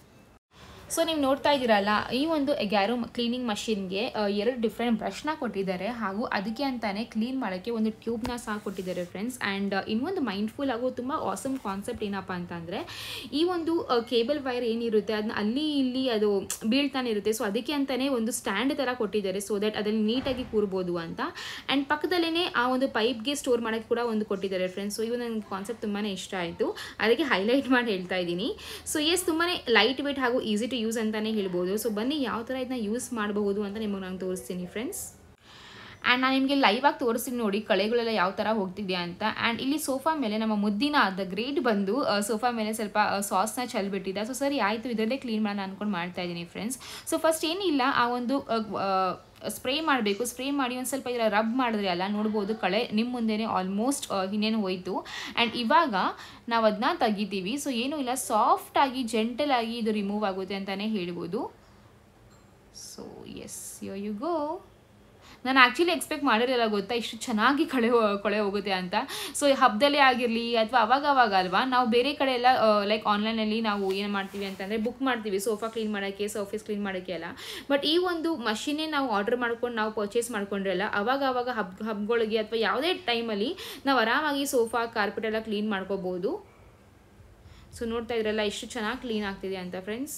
ಸೊ ನೀವು ನೋಡ್ತಾ ಇದ್ದೀರಲ್ಲ, ಈ ಒಂದು ಎಗ್ಯಾರೋ ಕ್ಲೀನಿಂಗ್ ಮಷಿನ್ಗೆ 2 ಡಿಫ್ರೆಂಟ್ ಬ್ರಷ್ನ ಕೊಟ್ಟಿದ್ದಾರೆ ಹಾಗೂ ಅದಕ್ಕೆ ಅಂತಾನೆ ಕ್ಲೀನ್ ಮಾಡೋಕ್ಕೆ ಒಂದು ಟ್ಯೂಬ್ನ ಸಹ ಕೊಟ್ಟಿದ್ದಾರೆ ಫ್ರೆಂಡ್ಸ್. ಆ್ಯಂಡ್ ಇನ್ನೊಂದು ಮೈಂಡ್ಫುಲ್ ಹಾಗೂ ತುಂಬ ಆಸಮ್ ಕಾನ್ಸೆಪ್ಟ್ ಏನಪ್ಪ ಅಂತಂದರೆ, ಈ ಒಂದು ಕೇಬಲ್ ವೈರ್ ಏನಿರುತ್ತೆ ಅದನ್ನ ಅಲ್ಲಿ ಇಲ್ಲಿ ಅದು ಬೀಳ್ತಾನೆ ಇರುತ್ತೆ. ಸೊ ಅದಕ್ಕೆ ಅಂತಾನೆ ಒಂದು ಸ್ಟ್ಯಾಂಡ್ ಥರ ಕೊಟ್ಟಿದ್ದಾರೆ, ಸೊ ದಟ್ ಅದನ್ನು ನೀಟಾಗಿ ಕೂರ್ಬೋದು ಅಂತ. ಆ್ಯಂಡ್ ಪಕ್ಕದಲ್ಲೇ ಆ ಒಂದು ಪೈಪ್ಗೆ ಸ್ಟೋರ್ ಮಾಡೋಕ್ಕೆ ಕೂಡ ಒಂದು ಕೊಟ್ಟಿದ್ದಾರೆ ಫ್ರೆಂಡ್ಸ್. ಸೊ ಇವು ನನಗೆ ಕಾನ್ಸೆಪ್ಟ್ ತುಂಬಾ ಇಷ್ಟ ಆಯಿತು, ಅದಕ್ಕೆ ಹೈಲೈಟ್ ಮಾಡಿ ಹೇಳ್ತಾ ಇದ್ದೀನಿ. ಸೊ ಎಸ್, ತುಂಬಾ ಲೈಟ್ ವೇಟ್ ಹಾಗೂ ಈಸಿ ಟು ಯೂಸ್ ಅಂತಾನೆ ಹೇಳ್ಬೋದು. ಸೊ ಬನ್ನಿ ಯಾವ ಥರ ಇದನ್ನ ಯೂಸ್ ಮಾಡಬಹುದು ಅಂತ ನಿಮಗೆ ನಾನು ತೋರಿಸ್ತೀನಿ ಫ್ರೆಂಡ್ಸ್. ಆ್ಯಂಡ್ ನಾನು ನಿಮಗೆ ಲೈವ್ ಆಗಿ ತೋರಿಸ್ತೀನಿ ನೋಡಿ ಕಳೆಗಳೆಲ್ಲ ಯಾವ ಥರ ಹೋಗ್ತಿದೆ ಅಂತ. ಆ್ಯಂಡ್ ಇಲ್ಲಿ ಸೋಫಾ ಮೇಲೆ ನಮ್ಮ ಮುದ್ದಿನ ದ ಗ್ರೇಟ್ ಬಂದು ಸೋಫಾ ಮೇಲೆ ಸ್ವಲ್ಪ ಸಾಸ್ನ ಚೆಲ್ಬಿಟ್ಟಿದ್ದ. ಸೊ ಸರಿ ಆಯಿತು, ಇದರಲ್ಲೇ ಕ್ಲೀನ್ ಮಾಡೋಣ ಅಂದ್ಕೊಂಡು ಮಾಡ್ತಾ ಇದ್ದೀನಿ ಫ್ರೆಂಡ್ಸ್. ಸೊ ಫಸ್ಟ್ ಏನಿಲ್ಲ, ಆ ಒಂದು ಸ್ಪ್ರೇ ಮಾಡಬೇಕು. ಸ್ಪ್ರೇ ಮಾಡಿ ಒಂದು ಸ್ವಲ್ಪ ಇದರ ರಬ್ ಮಾಡಿದ್ರೆ ಅಲ್ಲ ನೋಡ್ಬೋದು ಕಳೆ ನಿಮ್ಮ ಮುಂದೆನೇ ಆಲ್ಮೋಸ್ಟ್ ಇನ್ನೇನು ಹೋಯಿತು. ಆ್ಯಂಡ್ ಇವಾಗ ನಾವು ಅದನ್ನ ತೆಗಿತೀವಿ. ಸೊ ಏನೂ ಇಲ್ಲ, ಸಾಫ್ಟಾಗಿ ಜೆಂಟಲಾಗಿ ಇದು ರಿಮೂವ್ ಆಗುತ್ತೆ ಅಂತಲೇ ಹೇಳ್ಬೋದು. So yes, here you go. ನಾನು ಆ್ಯಕ್ಚುಲಿ ಎಕ್ಸ್ಪೆಕ್ಟ್ ಮಾಡಿರಲ್ಲ ಗೊತ್ತಾ ಇಷ್ಟು ಚೆನ್ನಾಗಿ ಕೊಳೆ ಹೋಗುತ್ತೆ ಅಂತ. ಸೊ ಹಬ್ಬದಲ್ಲೇ ಆಗಿರಲಿ ಅಥವಾ ಅವಾಗ ಅಲ್ವಾ, ನಾವು ಬೇರೆ ಕಡೆ ಎಲ್ಲ ಲೈಕ್ ಆನ್ಲೈನಲ್ಲಿ ನಾವು ಏನು ಮಾಡ್ತೀವಿ ಅಂತಂದರೆ ಬುಕ್ ಮಾಡ್ತೀವಿ ಸೋಫಾ ಕ್ಲೀನ್ ಮಾಡೋಕ್ಕೆ, ಸರ್ಫೇಸ್ ಕ್ಲೀನ್ ಮಾಡೋಕ್ಕೆ ಎಲ್ಲ. ಬಟ್ ಈ ಒಂದು ಮಷಿನ್ನೇ ನಾವು ಆರ್ಡರ್ ಮಾಡ್ಕೊಂಡು ನಾವು ಪರ್ಚೇಸ್ ಮಾಡ್ಕೊಂಡ್ರಲ್ಲ, ಅವಾಗ ಹಬ್ಬಗಳಿಗೆ ಅಥವಾ ಯಾವುದೇ ಟೈಮಲ್ಲಿ ನಾವು ಆರಾಮಾಗಿ ಸೋಫಾ ಕಾರ್ಪೆಟ್ ಎಲ್ಲ ಕ್ಲೀನ್ ಮಾಡ್ಕೋಬೋದು. ಸೊ ನೋಡ್ತಾ ಇದ್ರಲ್ಲ ಎಷ್ಟು ಚೆನ್ನಾಗಿ ಕ್ಲೀನ್ ಆಗ್ತಿದೆ ಅಂತ ಫ್ರೆಂಡ್ಸ್.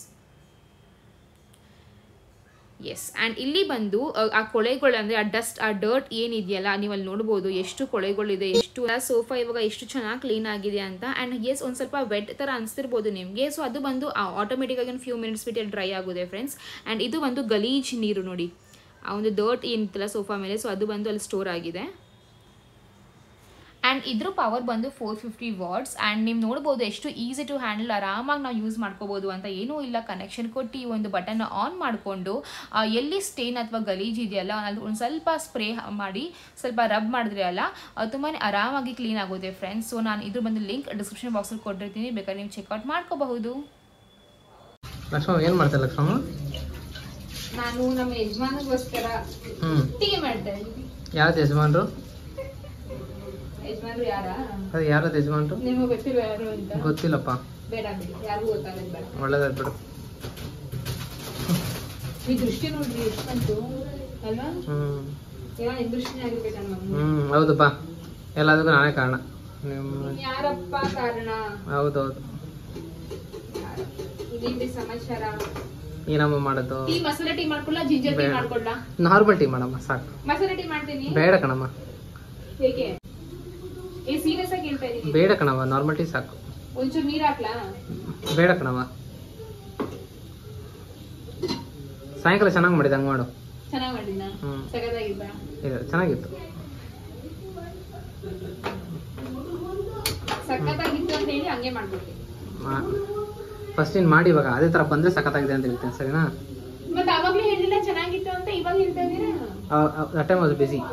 ಎಸ್, ಆ್ಯಂಡ್ ಇಲ್ಲಿ ಬಂದು ಆ ಕೊಳೆಗಳು ಅಂದರೆ ಆ ಡರ್ಟ್ ಏನಿದೆಯಲ್ಲ ನೀವು ಅಲ್ಲಿ ನೋಡ್ಬೋದು ಎಷ್ಟು ಕೊಳೆಗಳಿದೆ, ಎಷ್ಟು ಸೋಫಾ ಇವಾಗ ಎಷ್ಟು ಚೆನ್ನಾಗಿ ಕ್ಲೀನ್ ಆಗಿದೆ ಅಂತ. ಆ್ಯಂಡ್ ಎಸ್, ಒಂದು ಸ್ವಲ್ಪ ವೆಟ್ ಥರ ಅನಿಸ್ತಿರ್ಬೋದು ನಿಮಗೆ. ಸೊ ಅದು ಬಂದು ಆಟೋಮೆಟಿಕ್ಕಾಗಿ ಒಂದು ಫ್ಯೂ ಮಿನಿಟ್ಸ್ ಬಿಟ್ಟು ಡ್ರೈ ಆಗುತ್ತೆ ಫ್ರೆಂಡ್ಸ್. ಆ್ಯಂಡ್ ಇದು ಬಂದು ಗಲೀಜ್ ನೀರು ನೋಡಿ, ಆ ಒಂದು ಡರ್ಟ್ ಏನಿತ್ತಲ್ಲ ಸೋಫಾ ಮೇಲೆ, ಸೊ ಅದು ಬಂದು ಅಲ್ಲಿ ಸ್ಟೋರ್ ಆಗಿದೆ. ಆ್ಯಂಡ್ ಇದ್ರ ಪವರ್ ಬಂದು 450 ವಾಟ್ಸ್. ಆ್ಯಂಡ್ ನೀವು ನೋಡ್ಬೋದು ಎಷ್ಟು ಈಸಿ ಟು ಹ್ಯಾಂಡಲ್, ಆರಾಮಾಗಿ ನಾವು ಯೂಸ್ ಮಾಡ್ಕೋಬೋದು ಅಂತ. ಏನೂ ಇಲ್ಲ, ಕನೆಕ್ಷನ್ ಕೊಟ್ಟು ಈ ಒಂದು ಬಟನ್ನ ಆನ್ ಮಾಡಿಕೊಂಡು ಎಲ್ಲಿ ಸ್ಟೇನ್ ಅಥವಾ ಗಲೀಜ್ ಇದೆಯಲ್ಲ ಅದು ಒಂದು ಸ್ವಲ್ಪ ಸ್ಪ್ರೇ ಮಾಡಿ ಸ್ವಲ್ಪ ರಬ್ ಮಾಡಿದ್ರೆ ಅಲ್ಲ ತುಂಬಾ ಆರಾಮಾಗಿ ಕ್ಲೀನ್ ಆಗುತ್ತೆ ಫ್ರೆಂಡ್ಸ್. ಸೊ ನಾನು ಇದ್ರ ಬಂದು ಲಿಂಕ್ ಡಿಸ್ಕ್ರಿಪ್ಷನ್ ಬಾಕ್ಸಲ್ಲಿ ಕೊಟ್ಟಿರ್ತೀನಿ, ಬೇಕಾದ್ರೆ ನೀವು ಚೆಕ್ಔಟ್ ಮಾಡ್ಕೋಬಹುದು. ಲಕ್ಷ್ಮಮ್ಮ ಏನು ಮಾಡ್ತಾರೆ ಲಕ್ಷ್ಮಮ್ಮ? ನಾನು ನಮ್ಮ ಯಜಮಾನಿಗೋಸ್ಕರ ಟೀ ಮಾಡ್ತಾ ಇದ್ದೀನಿ. ಯಾವ್ದು ಯಜಮಾನ್ರು? ಯಜಮಾನ್ರು ಯಾರ? ಅದು ಯಾರದು ಯಜಮಾನ್ರು? ನಿಮಗೆ ಗೊತ್ತಿಲ್ಲ ಯಾರು ಅಂತ? ಗೊತ್ತಿಲ್ಲಪ್ಪ. ಬೇಡ ಬಿಡಿ, ಯಾರಿಗೂ ಗೊತ್ತಾಗಲ್ಲ ಬೇಡ. ಒಳ್ಳೇದಾಯ್ತು ಬಿಡು. ಈ ದೃಷ್ಟಿ ನೋಡ್ರಿ ಎಷ್ಟು ಬಂತು ಅಲ್ವಾ? ನಿಮ್ಮ ದೃಷ್ಟಿನೇ ಆಗಿರ್ಬೇಕಲ್ವ? ಹೌದಪ್ಪ, ಎಲ್ಲದಕ್ಕೂ ನಾನೇ ಕಾರಣ. ಯಾರಪ್ಪ ಕಾರಣ? ಹೌದೌದು. ಇನ್ನೇನ್ರಿ ಸಮಾಚಾರ? ಏನಮ್ಮ ಮಾಡೋದು? ಟೀ ಮಸಾಲೆ ಟೀ ಮಾಡ್ಕೊಳ್ಳ, ಜಿಂಜರ್ ಟೀ ಮಾಡ್ಕೊಳ್ಳ? ನಾರ್ಮಲ್ ಟೀ ಮಾಡಮ್ಮ ಸಾಕು. ಮಸಾಲೆ ಟೀ ಮಾಡ್ತೀನಿ. ಬೇಡ ಕಣಮ್ಮ. ಏಕೆ? ಸೀರಿಯಸ್ ಆಗಿ ಹೇಳ್ತಾ ಇದೀನಿ. ಬೇಡ ಕಣವ, ನಾರ್ಮಲ್ ಟೀ ಸಾಕು. ಒಂಚೂರು ನೀರ್ ಹಾಕ್ಲಾ? ಬೇಡ ಕಣವ, ಸಾಯಂಕಾಲ ಚೆನ್ನಾಗಿ ಮಾಡಿದ, ಹಂಗೆ ಮಾಡು. ಚೆನ್ನಾಗಿ ಮಾಡಿದ್ನ? ಸಗದಾಗಿದ್ದ? ಇಲ್ಲ, ಚೆನ್ನಾಗಿತ್ತು. ಸಖತ್ತಾಗಿತ್ತು ಅಂತ ಹೇಳಿ ಹಂಗೆ ಮಾಡ್ಬಿಡ್ತೀನಿ. ಫಸ್ಟ್ ನೀನು ಮಾಡಿ, ಇವಾಗ ಅದೇ ತರ ಬಂದ್ರೆ ಸಖತ್ತಾಗಿದೆ ಅಂತ ಹೇಳ್ತೀನಿ, ಸರಿನಾ? ಮತ್ತೆ ಅವಾಗ್ಲೇ ಹೇಳಿಲ್ಲ ಚೆನ್ನಾಗಿತ್ತು ಅಂತ, ಇವಾಗ ಹೇಳ್ತಾ ಇದೀರಾ? That time was busy.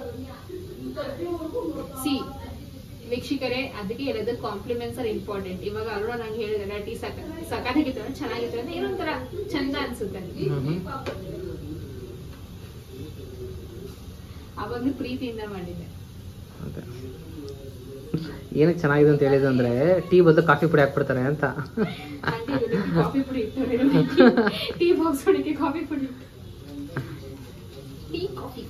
See ವೀಕ್ಷಕರೇ, ಅದಕ್ಕೆ ಹೇಳೋದು ಕಾಂಪ್ಲಿಮೆಂಟ್ಸ್ ಆರ್ ಇಂಪಾರ್ಟೆಂಟ್. ಇವಾಗ ಅರುಣ ನಂಗೆ ಹೇಳಿದ್ರೆ ಟೀ ಸಖತ್ತಾಗಿತ್ತು, ಚೆನ್ನಾಗಿತ್ತು ಅಂತ ಏನೊಂಥರ ಚಂದ ಅನ್ಸುತ್ತೆ. ಅವಾಗ್ಲೂ ಪ್ರೀತಿಯಿಂದ ಮಾಡಿದ್ದೆ. ಏನಕ್ಕೆ ಚೆನ್ನಾಗಿದೆ ಅಂತ ಹೇಳಿದ್ರು ಅಂದ್ರೆ, ಟೀ ಬದಲು ಕಾಫಿ ಪುಡಿ ಹಾಕ್ಬಿಡ್ತಾರೆ ಅಂತ. ಕಾಫಿ ಪುಡಿ ಇತ್ತು, ಟೀ ಬಾಕ್ಸ್ ಹೊಡಿಕೆ ಕಾಫಿ ಪುಡಿ ಇತ್ತು. Tea coffee.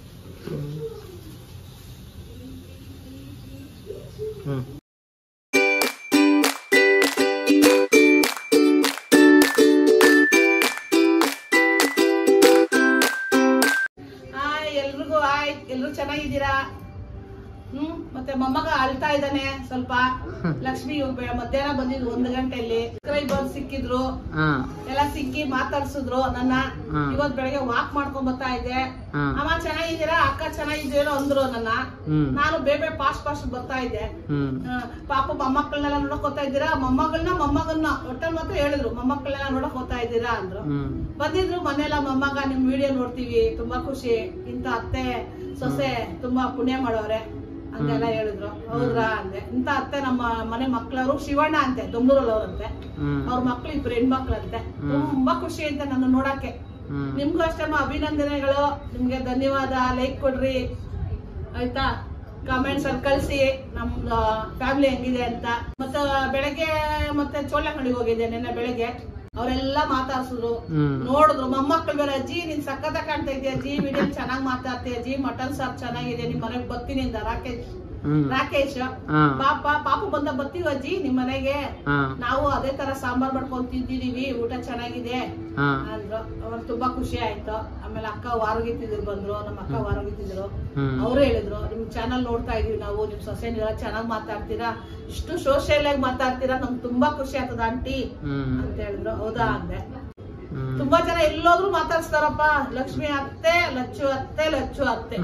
ಎಲ್ರಿಗೂ ಎಲ್ರು ಚೆನ್ನಾಗಿದ್ದೀರಾ? ಮತ್ತೆ ಮೊಮ್ಮಗ ಅಳ್ತಾ ಇದ್ದಾನೆ ಸ್ವಲ್ಪ. ಲಕ್ಷ್ಮಿ ಮಧ್ಯಾಹ್ನ ಬಂದಿದ್ರು 1 ಗಂಟೆಯಲ್ಲಿ. ಸಬ್ಸ್ಕ್ರೈಬರ್ ಸಿಕ್ಕಿದ್ರು, ಎಲ್ಲ ಸಿಕ್ಕಿ ಮಾತಾಡ್ಸಿದ್ರು ನನ್ನ. ಇವತ್ ಬೆಳಗ್ಗೆ ವಾಕ್ ಮಾಡ್ಕೊಂಡ್ ಬರ್ತಾ ಇದ್ದೆ. ಅಮ್ಮ ಚೆನ್ನಾಗಿದ್ದೀರಾ, ಅಕ್ಕ ಚೆನ್ನಾಗಿದ್ದೀರಾ ಅಂದ್ರು ನನ್ನ. ನಾನು ಬೇಬೆ ಫಾಸ್ಟ್ ಬರ್ತಾ ಇದ್ದೆ. ಪಾಪ ಮೊಮ್ಮಕ್ಕಳನ್ನೆಲ್ಲ ನೋಡಕ್ ಹೋಗ್ತಾ ಇದ್ದೀರಾ? ಮೊಮ್ಮಗನ್ನ ಒಟ್ಟಲ್ಲಿ ಮಾತ್ರ ಹೇಳಿದ್ರು, ಮೊಮ್ಮಕ್ಕಳನ್ನೆಲ್ಲ ನೋಡಕ್ ಹೋಗ್ತಾ ಇದ್ದೀರಾ ಅಂದ್ರು. ಬಂದಿದ್ರು ಮನೆಯಲ್ಲ. ಮೊಮ್ಮಗ ನಿಮ್ ವಿಡಿಯೋ ನೋಡ್ತೀವಿ, ತುಂಬಾ ಖುಷಿ, ಇಂತ ಅತ್ತೆ ಸೊಸೆ ತುಂಬಾ ಪುಣ್ಯ ಮಾಡೋರೆ ಅಂತೆಲ್ಲ ಹೇಳಿದ್ರು. ಹೌದ್ರಾ ಅಂದೆ. ಇಂತ ಅತ್ತೆ ನಮ್ಮ ಮನೆ ಮಕ್ಳವ್ರು ಶಿವಣ್ಣ ಅಂತೆ, ದೊಂಬೂರಲ್ಲವ್ರಂತೆ. ಅವ್ರ ಮಕ್ಳು 2 ಹೆಣ್ಮಕ್ಳಂತೆ. ತುಂಬಾ ಖುಷಿ ಅಂತ ನನ್ನ ನೋಡಕ್ಕೆ. ನಿಮ್ಗೂ ಅಷ್ಟೇ ಅಭಿನಂದನೆಗಳು, ನಿಮ್ಗೆ ಧನ್ಯವಾದ. ಲೈಕ್ ಕೊಡ್ರಿ ಆಯ್ತಾ, ಕಮೆಂಟ್ಸ್ ಅಲ್ಲಿ ಕಳ್ಸಿ ನಮ್ದು ಫ್ಯಾಮಿಲಿ ಹೆಂಗಿದೆ ಅಂತ. ಮತ್ತೆ ಬೆಳಗ್ಗೆ ಮತ್ತೆ ಚೋಳಕಂಡಿಗೆ ಹೋಗಿದ್ದೆ ನಿನ್ನೆ ಬೆಳಗ್ಗೆ. ಅವರೆಲ್ಲ ಮಾತಾಡ್ಸಿದ್ರು, ನೋಡಿದ್ರು. ಮೊಮ್ಮಕ್ಕಳು ಬೇರೆ, ಅಜ್ಜಿ ನೀನ್ ಸಖತ್ತ ಕಾಣ್ತಾ ಇದೆಯಾ ಅಜ್ಜಿ, ವಿಡಿಯೋ ಚೆನ್ನಾಗಿ ಮಾತಾಡ್ತೀಯ ಅಜ್ಜಿ, ಮಟನ್ ಸಾರ್ ಚೆನ್ನಾಗಿದೆ, ನಿಮ್ ಮನೆಗ್ ಬರ್ತೀನಿ ಅಂದ ರಾಕೇಶ್. ಪಾಪು ಬಂದ ಬರ್ತೀವಿ ಅಜ್ಜಿ ನಿಮ್ ಮನೆಗೆ, ನಾವು ಅದೇ ತರ ಸಾಂಬಾರ್ ಮಾಡ್ಕೊಂಡ್ ತಿಂತಿದೀವಿ, ಊಟ ಚೆನ್ನಾಗಿದೆ ಅಂದ್ರು. ಅವ್ರು ತುಂಬಾ ಖುಷಿ ಆಯ್ತು. ಆಮೇಲೆ ಅಕ್ಕ ವಾರಗಿತ್ತಿದ್ರು ಬಂದ್ರು, ನಮ್ಮ ಅಕ್ಕ ವಾರಗಿತ್ತಿದ್ರು. ಅವ್ರು ಹೇಳಿದ್ರು, ನಿಮ್ ಚಾನಲ್ ನೋಡ್ತಾ ಇದೀವಿ ನಾವು, ನಿಮ್ ಸೊಸೆನೆಲ್ಲ ಚೆನ್ನಾಗ್ ಮಾತಾಡ್ತೀರಾ, ಇಷ್ಟು ಸೋಷಿಯಲ್ ಆಗಿ ಮಾತಾಡ್ತೀರಾ, ನಮ್ಗೆ ತುಂಬಾ ಖುಷಿ ಆಗ್ತದ ಆಂಟಿ ಅಂತ ಹೇಳಿದ್ರು. ಹೌದಾ ಅಂದೆ. ತುಂಬಾ ಜನ ಎಲ್ಲೋದ್ರು ಮಾತಾಡ್ಸ್ತಾರಪ್ಪ, ಲಕ್ಷ್ಮಿ ಅತ್ತೆ, ಲಚ್ಚು ಅತ್ತೆ, ಲಚ್ಚು ಅತ್ತೆ.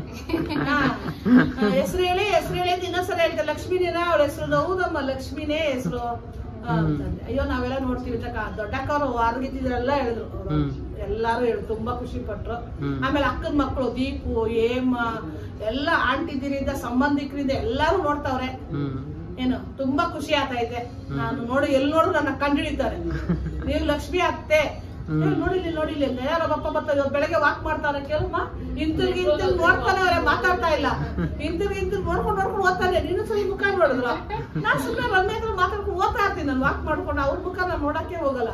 ಹೆಸರು ಹೇಳಿ ಅಂತ ಇನ್ನೊಂದ್ಸಲ ಹೇಳ್ತಾರೆ, ಲಕ್ಷ್ಮೀನೇನಾ ಅವ್ರ ಹೆಸರು? ಹೌದಮ್ಮ ಲಕ್ಷ್ಮಿನೇ ಹೆಸರು ಅಂತಂದೆ. ಅಯ್ಯೋ ನಾವೆಲ್ಲ ನೋಡ್ತೀವಿ ದೊಡ್ಡಕ್ಕವ್ರು ವಾರಗಿತ್ತಿದ್ರೆಲ್ಲ ಹೇಳಿದ್ರು, ಎಲ್ಲಾರು ಹೇಳಿದ್ರು, ತುಂಬಾ ಖುಷಿ ಪಟ್ರು. ಆಮೇಲೆ ಅಕ್ಕನ ಮಕ್ಕಳು ದೀಪು, ಹೇಮ ಎಲ್ಲ ಆಂಟಿದಿರಿಂದ ಸಂಬಂಧಿಕರಿಂದ ಎಲ್ಲಾರು ನೋಡ್ತಾವ್ರೆ. ಏನು ತುಂಬಾ ಖುಷಿ ಆಗ್ತಾ ಇದೆ. ನಾನು ಎಲ್ಲಿ ನೋಡಿದ್ರು ನನ್ನ ಕಂಡು ಹಿಡಿತಾರೆ, ನೀವು ಲಕ್ಷ್ಮಿ ಅತ್ತೆ ನೋಡಿಲ್ಲ ಯಾರೋ ಬಪ್ಪ ಬರ್ತಾರೆ. ಬೆಳಗ್ಗೆ ವಾಕ್ ಮಾಡ್ತಾರೆ, ಕೇಳಮ್ಮ ಇಂತಿರ್ಗಿ ನೋಡ್ತಾನೆ ಅವ್ರೆ, ಮಾತಾಡ್ತಾ ಇಲ್ಲ. ಇಂತಿರ್ಗಿ ನೋಡ್ಕೊಂಡು ಓದ್ತಾನೆ. ನೀನು ಸರಿ ಮುಖ ನೋಡಿದ್ರು, ನಾನ್ ಸುಮ್ಮನೆ ರಮ್ಯ ಹತ್ರ ಮಾತಾಡ್ಕೊಂಡು ಓದ್ತಾ ಇರ್ತೀನಿ. ನಾನು ವಾಕ್ ಮಾಡ್ಕೊಂಡು ಅವ್ರ ಮುಖ ನಾನು ನೋಡಕ್ಕೆ ಹೋಗಲ್ಲ.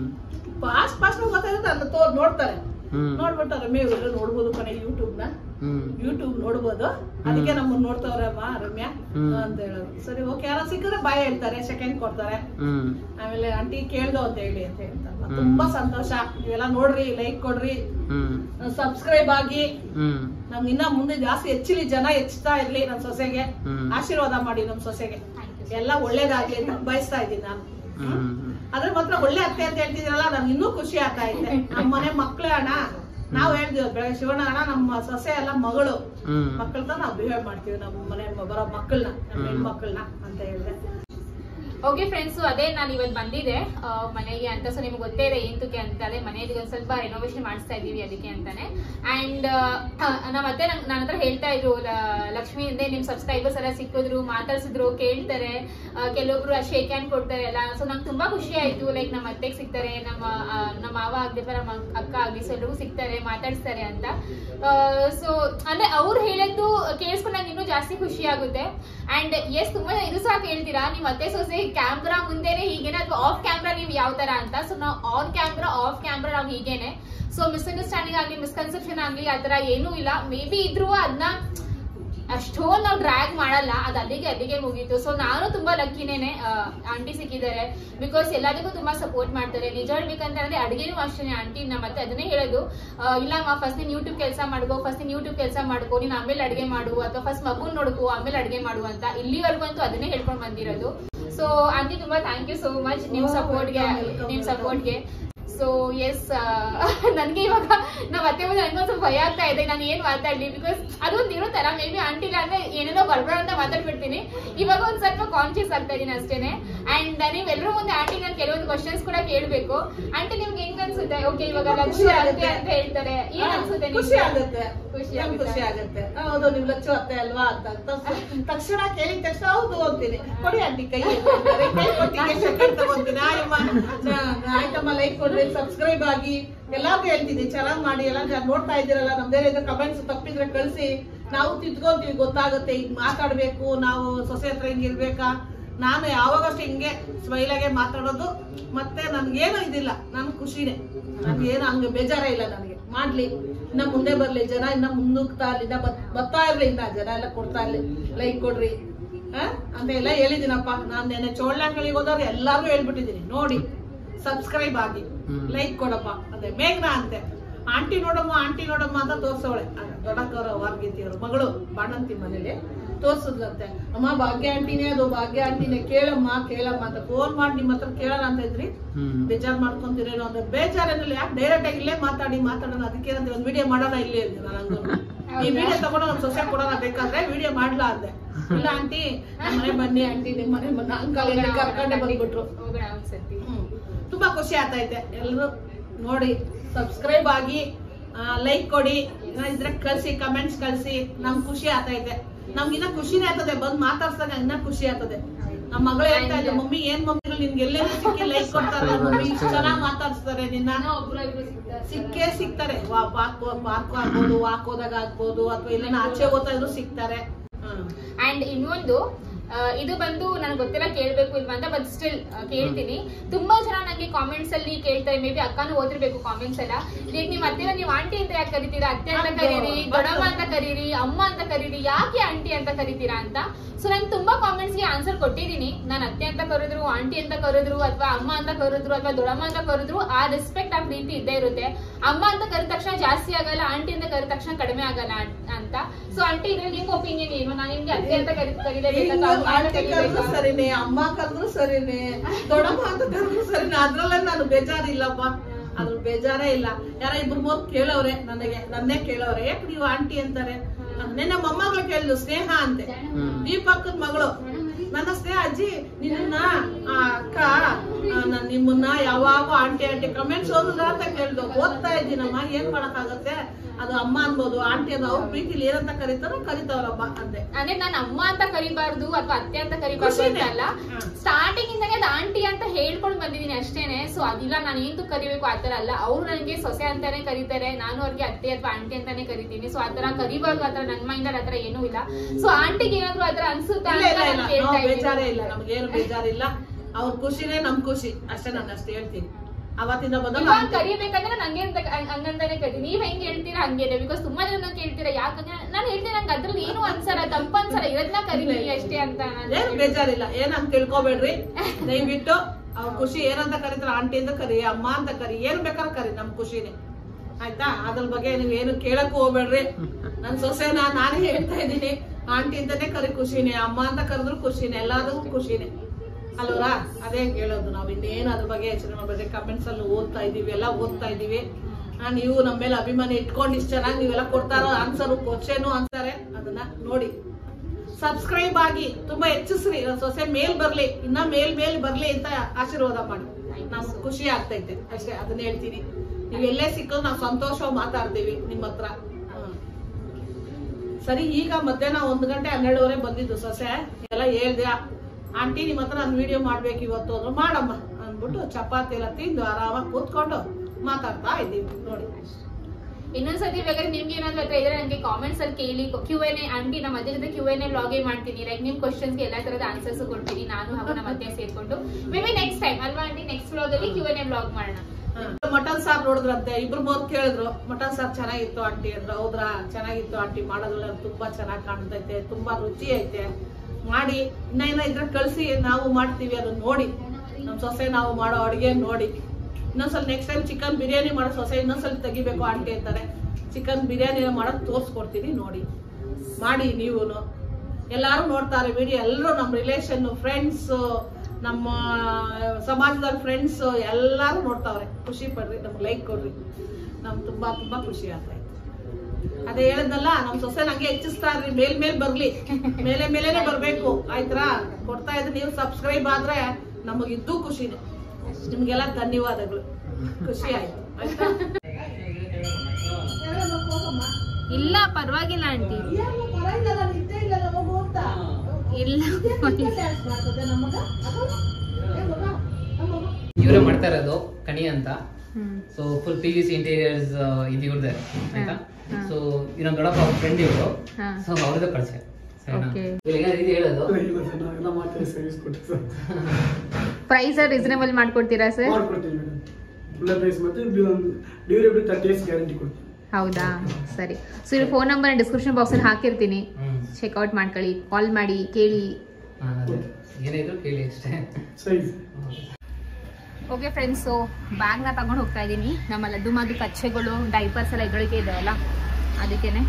ಫಾಸ್ಟ್ ಓದ್ತಾ ಇರುತ್ತೆ, ಅದನ್ನ ನೋಡ್ತಾರೆ. ನೋಡ್ಬಿಟ್ಟು ರಮ್ಯ ಇವ್ರೆಲ್ಲ ನೋಡ್ಬೋದು ಕಣೆ, ಯೂಟ್ಯೂಬ್ ನೋಡ್ಬೋದು, ಅದಕ್ಕೆ ನಮ್ಮನ್ನ ನೋಡ್ತಾವ್ರೆ ಅಮ್ಮ ರಮ್ಯಾ ಅಂತ ಹೇಳೋದು. ಸರಿ ಓಕೆ, ಯಾರೋ ಸಿಕ್ಕಿದ್ರೆ ಬಾಯ್ ಹೇಳ್ತಾರೆ, ಸೆಕೆಂಡ್ ಕೊಡ್ತಾರೆ. ಆಮೇಲೆ ಆಂಟಿ ಕೇಳ್ದೋ ಅಂತ ಹೇಳಿ ಅಂತ ಹೇಳ್ತಾರೆ. ತುಂಬಾ ಸಂತೋಷ. ನೀವೆಲ್ಲ ನೋಡ್ರಿ, ಲೈಕ್ ಕೊಡ್ರಿ, ಸಬ್ಸ್ಕ್ರೈಬ್ ಆಗಿ. ನಮ್ಗೆ ಇನ್ನ ಮುಂದೆ ಜಾಸ್ತಿ ಹೆಚ್ಚಲಿ ಜನ ಹೆಚ್ಚುತ್ತಾ ಇರ್ಲಿ. ನಮ್ ಸೊಸೆಗೆ ಆಶೀರ್ವಾದ ಮಾಡಿ, ನಮ್ ಸೊಸೆಗೆ ಎಲ್ಲ ಒಳ್ಳೇದಾಗ್ಲಿ ಅಂತ ಬಯಸ್ತಾ ಇದ್ದೀನಿ ನಾನು. ಅದ್ರ ಮಾತ್ರ ಒಳ್ಳೆ ಅತ್ತೆ ಅಂತ ಹೇಳ್ತಿದ್ರಲ್ಲ, ನನ್ಗೆ ಇನ್ನೂ ಖುಷಿ ಆಗ್ತಾ ಇದೆ. ನಮ್ಮ ಮನೆ ಮಕ್ಳೇ ಅಣ್ಣ, ನಾವ್ ಹೇಳ್ತೀವಿ ಬೆಳಗ್ಗೆ ಶಿವಣ್ಣ ಅಣ್ಣ ನಮ್ಮ ಸೊಸೆ ಎಲ್ಲ ಮಗಳು ಮಕ್ಕಳನ್ನ ನಾವ್ ಬಿಹೇವ್ ಮಾಡ್ತೀವಿ, ನಮ್ಮ ಮನೆ ಬರೋ ಮಕ್ಕಳನ್ನ, ನಮ್ಮ ಹೆಣ್ಮಕ್ಳನ್ನ ಅಂತ ಹೇಳಿದೆ. ಓಕೆ ಫ್ರೆಂಡ್ಸ್, ಅದೇ ನಾನು ಇವತ್ತು ಬಂದಿದೆ ಮನೆಗೆ ಅಂತ. ಸೊ ನಿಮ್ಗೆ ಗೊತ್ತೇ ಇದೆ ಏಂತಕ್ಕೆ ಅಂತ. ಅದೇ ಮನೆಯಲ್ಲಿ ಒಂದ್ ಸ್ವಲ್ಪ ರೆನೋವೇಷನ್ ಮಾಡಿಸ್ತಾ ಇದೀವಿ, ಅದಕ್ಕೆ ಅಂತಾನೆ. ಅಂಡ್ ನಮ್ಮ ಅತ್ತೆ ನನ್ನ ಹತ್ರ ಹೇಳ್ತಾ ಇದ್ರು, ಲಕ್ಷ್ಮಿ ಹಿಂದೆ ನಿಮ್ ಸಬ್ಸ್ಕ್ರೈಬರ್ಸ್ ಎಲ್ಲ ಸಿಕ್ಕಿದ್ರು, ಮಾತಾಡ್ಸಿದ್ರು, ಕೇಳ್ತಾರೆ, ಕೆಲವೊಬ್ರು ಶೇಕ್ ಹ್ಯಾಂಡ್ ಕೊಡ್ತಾರೆ ಎಲ್ಲ. ಸೊ ನಂಗೆ ತುಂಬಾ ಖುಷಿ ಆಯ್ತು. ಲೈಕ್ ನಮ್ಮ ಅತ್ತೆಗೆ ಸಿಗ್ತಾರೆ, ನಮ್ಮ ಮಾವ ಆಗ್ಲಿ, ನಮ್ಮ ಅಕ್ಕ ಆಗ್ಲಿ, ಸೊ ಎಲ್ಲರಿಗೂ ಸಿಗ್ತಾರೆ, ಮಾತಾಡಿಸ್ತಾರೆ ಅಂತ. ಸೊ ಅಂದ್ರೆ ಅವ್ರು ಹೇಳಿದ್ದು ಕೇಳಿಸ್ಕೊಂಡು ನಂಗೆ ಇನ್ನೂ ಜಾಸ್ತಿ ಖುಷಿ ಆಗುತ್ತೆ. ಅಂಡ್ ಎಸ್, ತುಂಬಾ ಇದು ಸಹ ಕೇಳ್ತೀರಾ, ನಿಮ್ ಅತ್ತೆ ಸೊಸೆ ಕ್ಯಾಮ್ರಾ ಮುಂದೆನೆ ಹೀಗೇನೆ ಅಥವಾ ಆಫ್ ಕ್ಯಾಮ್ರಾ ನೀವು ಯಾವ ತರ ಅಂತ. ಸೊ ನಾವು ಆನ್ ಕ್ಯಾಮ್ರಾ ಆಫ್ ಕ್ಯಾಮ್ರಾ ನಾವು ಹೀಗೇನೆ. ಸೊ ಮಿಸ್ಅಂಡರ್ಸ್ಟ್ಯಾಂಡಿಂಗ್ ಆಗ್ಲಿ, ಮಿಸ್ಕನ್ಸೆಪ್ಷನ್ ಆಗ್ಲಿ ಆತರ ಏನೂ ಇಲ್ಲ. ಮೇ ಬಿ ಇದ್ರು ಅದನ್ನ ಅಷ್ಟೊಂದು ನಾವು ಡ್ರ್ಯಾಗ್ ಮಾಡಲ್ಲ, ಅದು ಅಲ್ಲಿಗೆ ಮುಗೀತು. ಸೊ ನಾನು ತುಂಬಾ ಲಕ್ಕಿನೇನೆ ಆಂಟಿ ಸಿಕ್ಕಿದ್ದಾರೆ, ಬಿಕಾಸ್ ಎಲ್ಲದಕ್ಕೂ ತುಂಬಾ ಸಪೋರ್ಟ್ ಮಾಡ್ತಾರೆ. ನಿಜ ಹೇಳ್ಬೇಕಂತಂದ್ರೆ ಅಡುಗೆನೂ ಅಷ್ಟೇ ಆಂಟಿ ನಮ್ಮ ಮತ್ತೆ ಅದನ್ನೇ ಹೇಳೋದು, ಇಲ್ಲಮ್ಮ ಫಸ್ಟ್ ನೀನ್ ಯೂಟ್ಯೂಬ್ ಕೆಲಸ ಮಾಡ್ಕೋ, ನೀನ್ ಆಮೇಲೆ ಅಡುಗೆ ಮಾಡು, ಅಥವಾ ಫಸ್ಟ್ ಮಗುನ್ ನೋಡ್ಕೋ ಆಮೇಲೆ ಅಡುಗೆ ಮಾಡು ಅಂತ ಇಲ್ಲಿವರೆಗೂ ಅಂತೂ ಅದನ್ನೇ ಹೇಳ್ಕೊಂಡು ಬಂದಿರೋದು. ಸೊ ಆಂಟಿ ತುಂಬಾ ಥ್ಯಾಂಕ್ ಯು ಸೋ ಮಚ್ ನಿಮ್ ಸಪೋರ್ಟ್ಗೆ. ಸೊ ಎಸ್, ನನ್ಗೆ ಇವಾಗ ನಾವ್ ಅತ್ತೆ ಮುಂದೆ ನನಗೊಂದು ಸ್ವಲ್ಪ ಭಯ ಆಗ್ತಾ ಇದೆ, ನಾನು ಏನ್ ಮಾತಾಡ್ಲಿ, ಬಿಕಾಸ್ ಅದೊಂದು ಇರೋ ತರ ಮೇ ಬಿ ಆಂಟಿ ಇಲ್ಲ ಅಂದ್ರೆ ಏನೇನೋ ಬರ್ಬೇಡ ಅಂತ ಮಾತಾಡ್ಬಿಡ್ತೀನಿ. ಇವಾಗ ಒಂದ್ ಸ್ವಲ್ಪ ಕಾನ್ಶಿಯಸ್ ಆಗ್ತಾ ಇದೀನಿ ಅಷ್ಟೇನೆ. ಅಂಡ್ ನೀವೆಲ್ಲರೂ ಮುಂದೆ ಆಂಟಿ ನಾನು ಕೆಲವೊಂದು ಕ್ವಶನ್ಸ್ ಕೂಡ ಕೇಳ್ಬೇಕು. ಆಂಟಿ ನಿಮ್ಗೆ ಹೆಂಗ್ ಅನ್ಸುತ್ತೆ? ಓಕೆ, ಇವಾಗ ಲಕ್ಷ ಅತ್ತೆ ಅಂತ ಹೇಳ್ತಾರೆ, ಏನ್ ಅನ್ಸುತ್ತೆ? ಖುಷಿ ಆಗುತ್ತೆ. ಹೌದು, ನಿಮ್ ಲಕ್ಷ ಅತ್ತೆ ಅಲ್ವಾ ಅಂತ ತಕ್ಷಣ ಕೇಳಿದ ತಕ್ಷಣ ಹೌದು ಅಂತೀನಿ. ಕೊಡಿ ಆಂಟಿ ಕೈ ತಗೊಂತೀನಿ. ಆಯ್ತಮ್ಮ, ಲೈಕ್ ಕೊಡ್ರಿ, ಸಬ್ಸ್ಕ್ರೈಬ್ ಆಗಿ, ಎಲ್ಲಾರ್ಗು ಹೇಳ್ತೀನಿ ಚೆನ್ನಾಗ್ ಮಾಡಿ. ಎಲ್ಲ ನೋಡ್ತಾ ಇದ್ದೀರಲ್ಲ, ನಮ್ದೇನಿದ್ರೆ ಕಮೆಂಟ್ಸ್ ತಪ್ಪಿದ್ರೆ ಕಳ್ಸಿ, ನಾವು ತಿದ್ಕೊಂತೀವಿ, ಗೊತ್ತಾಗುತ್ತೆ. ಈಗ ಮಾತಾಡ್ಬೇಕು, ನಾವು ಸೊಸೆ ಹತ್ರ ಹಿಂಗಿರ್ಬೇಕಾ. ನಾನು ಯಾವಾಗಷ್ಟು ಹಿಂಗೆ ಸ್ಮೈಲ್ ಆಗಿ ಮಾತಾಡೋದು, ಮತ್ತೆ ನನ್ಗೇನು ಇದಿಲ್ಲ, ನನ್ ಖುಷಿನೇ, ನನ್ಗೇನು ಹಂಗ ಬೇಜಾರೇ ಇಲ್ಲ. ನನಗೆ ಮಾಡ್ಲಿ, ಇನ್ನ ಮುಂದೆ ಬರ್ಲಿ ಜನ, ಇನ್ನ ಮುಂದಕ್ತಾ ಇರ್ಲಿ, ಇನ್ನ ಬರ್ತಾ ಇರ್ಲಿ, ಇನ್ನ ಜನ ಎಲ್ಲ ಕೊಡ್ತಾ ಇರ್ಲಿ, ಲೈಕ್ ಕೊಡ್ರಿ ಅಂತ ಎಲ್ಲ ಹೇಳಿದೀನಪ್ಪ. ನಾನ್ ನೆನೆ ಚೋಳಂಗಳಿಗೆ ಹೋದವ್ರು ಎಲ್ಲಾರು ಹೇಳ್ಬಿಟ್ಟಿದೀನಿ, ನೋಡಿ ಸಬ್ಸ್ಕ್ರೈಬ್ ಆಗಿ, ಲೈಕ್ ಕೊಡಪ್ಪ. ಅದೇ ಮೇಘನಾ ಅಂತೆ, ಆಂಟಿ ನೋಡಮ್ಮ ಅಂತ ತೋರ್ಸವಳೆ. ದೊಡ್ಡಕ್ಕವ್ರ ವಾರ್ಗೀತಿಯವ್ರ ಮಗಳು ಬಾಣಂತಿ ಮನೇಲಿ ತೋರ್ಸದ್ಲಂತೆ. ಅಮ್ಮ ಭಾಗ್ಯ ಆಂಟಿನೇ, ಅದು ಭಾಗ್ಯ ಆಂಟಿನೇ, ಕೇಳಮ್ಮ ಅಂತ ಫೋನ್ ಮಾಡಿ ನಿಮ್ಮ ಹತ್ರ ಕೇಳೋಣ ಅಂತ ಇದ್ರಿ. ಬೇಜಾರ್ ಮಾಡ್ಕೊಂತೀರೇನೋ ಅಂದ್ರೆ ಬೇಜಾರೇನಿಲ್ಲ, ಯಾಕೆ ಡೈರೆಕ್ಟ್ ಆಗಿ ಇಲ್ಲೇ ಮಾತಾಡೋಣ. ಅದಕ್ಕೇನಂತ ಒಂದ್ ವಿಡಿಯೋ ಮಾಡೋಣ ಇಲ್ಲೇ ಇರ್ತೀನಿ ನಾನು. ಈ ವಿಡಿಯೋ ತಗೊಂಡು ಒಂದ್ ಸೊಸೆ ಕೊಡೋಣ, ಬೇಕಾದ್ರೆ ವಿಡಿಯೋ ಮಾಡ್ಲಾ ಅಂದೆ. ಇಲ್ಲ ಆಂಟಿ ಮನೆ ಬನ್ನಿ, ಆಂಟಿ ನಿಮ್ ಮನೆ ಬಂದ ಅಂಕಲ್ ಕರ್ಕೊಂಡೆ ಬಂದ್ಬಿಟ್ರು. ತುಂಬಾ ಖುಷಿ ಆಗ್ತೈತೆ. ಎಲ್ರು ನೋಡಿ, ಸಬ್ಸ್ಕ್ರೈಬ್ ಆಗಿ, ಲೈಕ್ ಕೊಡಿ, ಇದ್ರೆ ಕಳ್ಸಿ, ಕಮೆಂಟ್ಸ್ ಕಳ್ಸಿ. ನಮ್ಗೆ ಖುಷಿ ಆಗ್ತೈತೆ, ನಮ್ಗಿನ್ನ ಖುಷಿನೇ ಆಗ್ತದೆ. ಬಂದ್ ಮಾತಾಡ್ಸ್ದಾಗ ಇನ್ನ ಖುಷಿ ಆಗ್ತದೆ. ನಮ್ಮ ಮಗಳು ಹೇಳ್ತಾ ಇದ್ದೆ, ಮಮ್ಮಿ ಏನ್ ಮಮ್ಮಿಗಳು ನಿನ್ಗೆ ಎಲ್ಲೆಲ್ಲ ಸಿಕ್ಕಿ ಲೈಕ್ ಕೊಡ್ತಾರೆ, ಮಮ್ಮಿ ಇಷ್ಟು ಚೆನ್ನಾಗಿ ಮಾತಾಡ್ಸ್ತಾರೆ ನಿನ್ನ. ಸಿಗ್ತಾರೆ, ಪಾರ್ಕ್ ಆಗ್ಬೋದು, ವಾಕ್ ಹೋದಾಗ ಆಗ್ಬೋದು, ಅಥವಾ ಇಲ್ಲ ಆಚೆ ಹೋಗ್ತಾ ಇದ್ರು ಸಿಗ್ತಾರೆ. ಅಂಡ್ ಇನ್ನೊಂದು, ಇದು ಬಂದು ನನಗೆ ಗೊತ್ತಿಲ್ಲ ಕೇಳ್ಬೇಕು ಇಲ್ವಾ ಅಂತ, ಬಟ್ ಸ್ಟಿಲ್ ಕೇಳ್ತೀನಿ. ತುಂಬಾ ಜನ ನಂಗೆ ಕಾಮೆಂಟ್ಸ್ ಅಲ್ಲಿ ಕೇಳ್ತಾರೆ, ಮೇ ಬಿ ಅಕ್ಕನೂ ಓದಿರ್ಬೇಕು ಕಾಮೆಂಟ್ಸ್ ಎಲ್ಲ. ಈಗ ನಿಮ್ ಅತ್ತೆನ ನೀವು ಆಂಟಿ ಅಂತ ಯಾಕೆ ಕರಿತೀರಾ? ಅತ್ತೆ ಅಂತ ಕರೀರಿ, ದೊಡ್ಡಮ್ಮ ಅಂತ ಕರೀರಿ, ಅಮ್ಮ ಅಂತ ಕರೀರಿ, ಯಾಕೆ ಆಂಟಿ ಅಂತ ಕರಿತೀರಾ ಅಂತ. ಸೊ ನಾನು ತುಂಬಾ ಕಾಮೆಂಟ್ಸ್ ಗೆ ಆನ್ಸರ್ ಕೊಟ್ಟಿದ್ದೀನಿ. ನಾನು ಅತ್ತೆ ಅಂತ ಕರೆದ್ರು, ಆಂಟಿ ಅಂತ ಕರೆದ್ರು, ಅಥವಾ ಅಮ್ಮ ಅಂತ ಕರೆದ್ರು, ಅಥವಾ ದೊಡ್ಡಮ್ಮ ಅಂತ ಕರೆದ್ರು, ಆ ರೆಸ್ಪೆಕ್ಟ್ ಆ ಪ್ರೀತಿ ಇದ್ದೇ ಇರುತ್ತೆ. ಅಮ್ಮ ಅಂತ ಕರೆದ ತಕ್ಷಣ ಜಾಸ್ತಿ ಆಗಲ್ಲ, ಆಂಟಿ ಅಂತ ಕರೆದ ತಕ್ಷಣ ಕಡಿಮೆ ಆಗಲ್ಲ ಅಂತ. ಸೊ ಆಂಟಿ ಇದ್ರಲ್ಲಿ ನಿಮ್ ಒಪಿನಿಯನ್ ಏನು? ನಾನು ನಿಮ್ಗೆ ಅತ್ತೆ ಅಂತ ಕರೀಲೇಬೇಕಾ? ಸರಿನೇ, ಅಮ್ಮ ಕರೆದ್ರು ಸರಿನೇ, ದೊಡ್ಡಮ್ಮ ಅಂತ ಕರೆದ್ರು ಸರಿನೇ, ಅದ್ರಲ್ಲ ನಾನು ಬೇಜಾರಿಲ್ಲಪ್ಪ, ಅದ್ರ ಬೇಜಾರೇ ಇಲ್ಲ. ಯಾರ ಇಬ್ರು ಮೂರ್ ಕೇಳವ್ರೆ, ನನ್ನೇ ಕೇಳವ್ರೆ, ಯಾಕೆ ನೀವು ಆಂಟಿ ಅಂತಾರೆ. ನನ್ನ ಮೊಮ್ಮಗಳು ಕೇಳಿದ್ಲು, ಸ್ನೇಹ ಅಂತೆ, ದೀಪಕ್ಕನ ಮಗಳು. ನನ್ನ ಸ್ನೇಹ, ಅಜ್ಜಿ ನಿನ್ನ ಅಕ್ಕ ನಿಮ್ಮನ್ನ ಯಾವಾಗ ಆಂಟಿ ಕಮೆಂಟ್ಸ್ ಓದಿದ್ರ ಅಂತ ಕೇಳ್ದು. ಓದ್ತಾ ಇದ್ದೀನಮ್ಮ, ಏನ್ ಮಾಡಕ್ಕಾಗತ್ತೆ, ಅದು ಅಮ್ಮ ಅನ್ಬೋದು, ಆಂಟಿ ಅದು ಅವ್ರ ಪ್ರೀತಿಲಿ ಏನಂತ ಕರಿತಾವ್ರಮ್ಮ ಅಂದೆ. ಅಂದ್ರೆ ನಾನು ಅಮ್ಮ ಅಂತ ಕರಿಬಾರ್ದು ಅಥವಾ ಅತ್ತೆ ಅಂತ ಕರಿಬಾರ್ದು ಅಂತಲ್ಲ, ಸ್ಟಾರ್ಟಿಂಗ್ ಇಂದಾನೆ ಅದು ಆಂಟಿ ಅಂತ ಹೇಳ್ಕೊಂಡು ಬಂದಿದ್ದೀನಿ ಅಷ್ಟೇನೆ. ಸೊ ಅದಿಲ್ಲ ನಾನು ಏನು ಕರಿಬೇಕು ಆತರ ಅಲ್ಲ. ಅವ್ರು ನನಗೆ ಸೊಸೆ ಅಂತಾನೆ ಕರೀತಾರೆ, ನಾನು ಅವ್ರಿಗೆ ಅತ್ತೆ ಅಥವಾ ಆಂಟಿ ಅಂತಾನೆ ಕರಿತೀನಿ. ಸೊ ಆತರ ಕರಿಬಾರ್ದು, ಆತರ ನನ್ ಮೈಂಡ್ ಆತರ ಏನೂ ಇಲ್ಲ. ಸೊ ಆಂಟಿಗೆ ಏನಾದ್ರು ಆತರ ಅನ್ಸುತ್ತಾ? ಬೇಜಾರೇ ಇಲ್ಲ, ನಮ್ಗೇನು ಬೇಜಾರಿಲ್ಲ. ಅವ್ರ ಖುಷಿನೇ ನಮ್ ಖುಷಿ ಅಷ್ಟೇ. ನಾನು ಅಷ್ಟೇ ಹೇಳ್ತೀನಿ. ಅವತ್ತಿಂದ ಕರಿಬೇಕಂದ್ರೆ ನಂಗೆ ಹಂಗಂತಾನೆ ಕರಿತೀನಿ. ನೀವ್ ಹೆಂಗ್ ಹೇಳ್ತೀರಾ ಹಂಗೇನೆ, ಬಿಕಾಸ್ ತುಂಬಾ ಜನ ನಂಗೆ ಕೇಳ್ತೀರಾ ಯಾಕಂದ್ರೆ ನಾನು ಹೇಳ್ತೀನಿ, ನಂಗೆ ಅದ್ರಲ್ಲಿ ಏನು ಅನ್ಸಲ್ಲ, ತಪ್ಪ ಅನ್ಸಲ್ಲ, ಇರೋದನ್ನ ಕರಿತೀನಿ ಅಷ್ಟೇ ಅಂತ. ಏನ್ ಬೇಜಾರಿಲ್ಲ, ಏನ್ ಹಂಗ್ ತಿಳ್ಕೊಬೇಡ್ರಿ. ದಯವಿಟ್ಟು ಅವ್ರ ಖುಷಿ ಏನಂತ ಕರೀತಾರ, ಆಂಟಿ ಅಂತ ಕರಿ, ಅಮ್ಮ ಅಂತ ಕರಿ, ಏನ್ ಬೇಕಾದ್ರೆ ಕರಿ, ನಮ್ ಖುಷಿನೇ ಆಯ್ತಾ. ಅದ್ರ ಬಗ್ಗೆ ನೀವ್ ಏನು ಕೇಳಕ್ಕೂ ಹೋಗ್ಬೇಡ್ರಿ. ನನ್ ಸೊಸೆನ ನಾನೇ ಹೇಳ್ತಾ ಇದ್ದೀನಿ, ಆಂಟಿ ಅಂತಾನೆ ಕರಿ, ಖುಷಿನೇ. ಅಮ್ಮ ಅಂತ ಕರೆದ್ರು ಖುಷಿನೇ, ಎಲ್ಲಾರ್ಗು ಖುಷಿನೇ ಅಲ್ವರಾ. ಅದೇ ಹೇಳೋದು, ನಾವ್ ಇನ್ನೇನು ಅದ್ರ ಬಗ್ಗೆ ಯೋಚನೆ ಮಾಡ್ಬೇಡ್ರಿ. ಕಮೆಂಟ್ಸ್ ಅಲ್ಲಿ ಓದ್ತಾ ಇದೀವಿ, ಎಲ್ಲ ಓದ್ತಾ ಇದೀವಿ. ನೀವು ನಮ್ಮ ಮೇಲೆ ಅಭಿಮಾನ ಇಟ್ಕೊಂಡು ಇಷ್ಟ ಚೆನ್ನಾಗಿ ನೀವೆಲ್ಲ ಕೊಡ್ತಾರೋ ಆನ್ಸರ್, ಕ್ವಶನ್ ಅಂತಾರೆ, ಅದನ್ನ ನೋಡಿ ಸಬ್ಸ್ಕ್ರೈಬ್ ಆಗಿ ತುಂಬಾ ಹೆಚ್ಚಿಸ್ರಿ. ಸೊಸೆ ಮೇಲ್ ಬರ್ಲಿ, ಇನ್ನ ಮೇಲ್ ಬರ್ಲಿ ಅಂತ ಆಶೀರ್ವಾದ ಮಾಡಿ. ನಮ್ಗೆ ಖುಷಿ ಆಗ್ತೈತೆ ಅಷ್ಟೇ, ಅದನ್ನ ಹೇಳ್ತೀನಿ. ನೀವ್ ಎಲ್ಲೇ ಸಿಕ್ಕೋದು ನಾವು ಸಂತೋಷವಾಗಿ ಮಾತಾಡ್ತೀವಿ ನಿಮ್ಮ ಹತ್ರ. ಸರಿ, ಈಗ ಮಧ್ಯಾಹ್ನ 1 ಗಂಟೆ 12:30 ಬಂದಿದ್ದು ಸೊಸೆ ಎಲ್ಲ ಹೇಳ್ದೆ, ಆಂಟಿ ನಿಮ್ಮ ಹತ್ರ ನಾನು ವಿಡಿಯೋ ಮಾಡ್ಬೇಕು ಇವತ್ತು ಅಂದ್ರೆ, ಮಾಡಮ್ಮ ಅಂದ್ಬಿಟ್ಟು ಚಪಾತಿ ಎಲ್ಲ ತಿಂದು ಆರಾಮಾಗಿ ಕೂತ್ಕೊಂಡು ಮಾತಾಡ್ತಾ ಇದ್ದೀವಿ ನೋಡಿ. ಇನ್ನೊಂದ್ಸತಿ ಬೇಕಾದ್ರೆ ನಿಮ್ಗೆ ಏನಾದ್ರು ಹತ್ರ ಇದ್ರೆ ನಂಗೆ ಕಾಮೆಂಟ್ಸ್ ಅಲ್ಲಿ ಕೇಳಿ, Q&A ಆಂಟಿ ನಮ್ಮ ಅದೇ ಜೊತೆ Q&A ವ್ಲಾಗ್ ಮಾಡ್ತೀನಿ. ಲೈಕ್ ನಿಮ್ ಕ್ವಶನ್ಸ್ಗೆ ಎಲ್ಲಾ ತರದ ಆನ್ಸರ್ಸ್ ಕೊಡ್ತೀನಿ ನಾನು ಹಾಗೂ ನಮ್ಮ ಅತ್ತೆ ಸೇರ್ಕೊಂಡು. ಮೇ ಬಿ ನೆಕ್ಸ್ಟ್ ಟೈಮ್ ಅಲ್ವಾ ಆಂಟಿ, ನೆಕ್ಸ್ಟ್ ವ್ಲಾಗ್ ಅಲ್ಲಿ Q&A ವ್ಲಾಗ್ ಮಾಡೋಣ. ಮಟನ್ ಸಾರ್ ನೋಡಿದ್ರಂತೆ, ಇಬ್ರು ಮೂರ್ ಕೇಳಿದ್ರು ಮಟನ್ ಸಾರ್ ಚೆನ್ನಾಗಿತ್ತು ಆಂಟಿ ಅಂದ್ರು. ಹೌದ್ರಾ, ಚೆನ್ನಾಗಿತ್ತು ಆಂಟಿ, ಮಾಡೋದ್ರಲ್ಲಿ ತುಂಬಾ ಚೆನ್ನಾಗಿ ಕಾಣ್ತೈತೆ, ತುಂಬಾ ರುಚಿ ಐತೆ, ಮಾಡಿ ಇನ್ನ ಇದ್ರ ಕಳ್ಸಿ, ನಾವು ಮಾಡ್ತೀವಿ ಅದನ್ನ ನೋಡಿ. ನಮ್ ಸೊಸೆ ನಾವು ಮಾಡೋ ಅಡುಗೆ ನೋಡಿ. ಇನ್ನೊಂದ್ಸಲ ನೆಕ್ಸ್ಟ್ ಟೈಮ್ ಚಿಕನ್ ಬಿರಿಯಾನಿ ಮಾಡೋ ಸೊಸೆ ಇನ್ನೊಂದ್ಸಲ ತೆಗಿಬೇಕು ಆಂಟಿ ಅಂತಾರೆ. ಚಿಕನ್ ಬಿರಿಯಾನಿ ಮಾಡೋದು ತೋರ್ಸ್ಕೊಡ್ತೀನಿ, ನೋಡಿ ಮಾಡಿ ನೀವು. ಎಲ್ಲಾರು ನೋಡ್ತಾರೆ ವಿಡಿಯೋ, ಎಲ್ಲರೂ ನಮ್ಮ ರಿಲೇಷನ್, ಫ್ರೆಂಡ್ಸ್, ನಮ್ಮ ಸಮಾಜದ ಫ್ರೆಂಡ್ಸ್ ಎಲ್ಲಾರು ನೋಡ್ತಾವ್ರೆ. ಖುಷಿ ಪಡ್ರಿ, ನಮ್ಗೆ ಲೈಕ್ ಕೊಡ್ರಿ, ನಮ್ಗೆ ತುಂಬಾ ತುಂಬಾ ಖುಷಿ ಆಗ್ತಾ ಇತ್ತು. ಅದೇ ಹೇಳದ್ನಲ್ಲ, ನಮ್ ಸೊಸೆ ನಂಗೆ ಹೆಚ್ಚಿಸ್ತಾ ಇದ್ರಿ, ಮೇಲ್ ಬರ್ಲಿ, ಮೇಲೆನೆ ಬರ್ಬೇಕು, ಆಯ್ತಾ? ಕೊಡ್ತಾ ಇದ್ರಿ. ನೀವು ಸಬ್ಸ್ಕ್ರೈಬ್ ಆದ್ರೆ ನಮಗಿದ್ದು ಖುಷಿನೇ. ನಿಮ್ಗೆಲ್ಲ ಧನ್ಯವಾದಗಳು, ಖುಷಿ ಆಯ್ತು. ಆಯ್ತಾ? ಇಲ್ಲ ಪರವಾಗಿಲ್ಲ ಆಂಟಿ, ಇಲ್ಲ ಇವರೇ ಮಾಡ್ತಾ ಇರೋದು ಕಣಿ ಅಂತ. ಸೊ ಫುಲ್ PVC ಇಂಟೀರಿಯರ್ಸ್ ಇದು ಇವ್ರದೇ ಆಯ್ತಾ. ಸೊ ಇನ್ನೊಂದು ದೊಡ್ಡಪ್ಪ ಫ್ರೆಂಡ್ ಇವರು, ಸೊ ಅವ್ರದ್ದು ಪರಿಚಯ. ಹೇಳೋದು ಪ್ರೈಸ್ ರೀಸನೇಬಲ್ ಮಾಡ್ಕೊಡ್ತೀರಾ ಸರ್? ಹೌದಾ, ಸರಿ. ಸೊ ಇವ್ರ ಫೋನ್ ನಂಬರ್ ಡಿಸ್ಕ್ರಿಪ್ಷನ್ ಬಾಕ್ಸ್ ಅಲ್ಲಿ ಹಾಕಿರ್ತೀನಿ, ಚೆಕ್ಔಟ್ ಮಾಡ್ಕೊಳ್ಳಿ, ಕಾಲ್ ಮಾಡಿ, ಕೇಳಿ. ಏನಾದ್ರು ಕೇಳಿ ಅಷ್ಟೇ. ಓಕೆ ಫ್ರೆಂಡ್ಸ್, ಸೊ ಬ್ಯಾಗ್ನ ತಗೊಂಡು ಹೋಗ್ತಾ ಇದ್ದೀನಿ. ನಮ್ಮ ಲಡ್ಡು ಮಾದು ಕಚ್ಚೆಗಳು, ಡೈಪರ್ಸ್ ಎಲ್ಲ ಇದ್ರೊಳಗೆ ಇದಾವಲ್ಲ, ಅದಕ್ಕೇನೆ.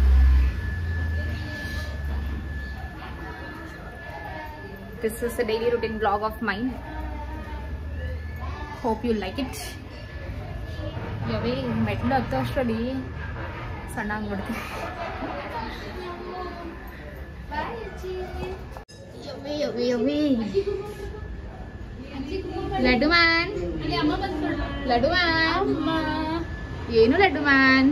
This is a daily routine vlog of mine. Hope you like it. ಯಾವೇ ಮೆಟ್ಲು ಹತ್ತೋ ಅಷ್ಟರಲ್ಲಿ ಸಣ್ಣ ಆಗ್ಬಿಡ್ತೀನಿ. ಲಡ್ಡು ಮ್ಯಾನ್, ಲಡ್ಡು ಮ್ಯಾನ್, ಏನು ಲಡ್ಡು ಮ್ಯಾನ್.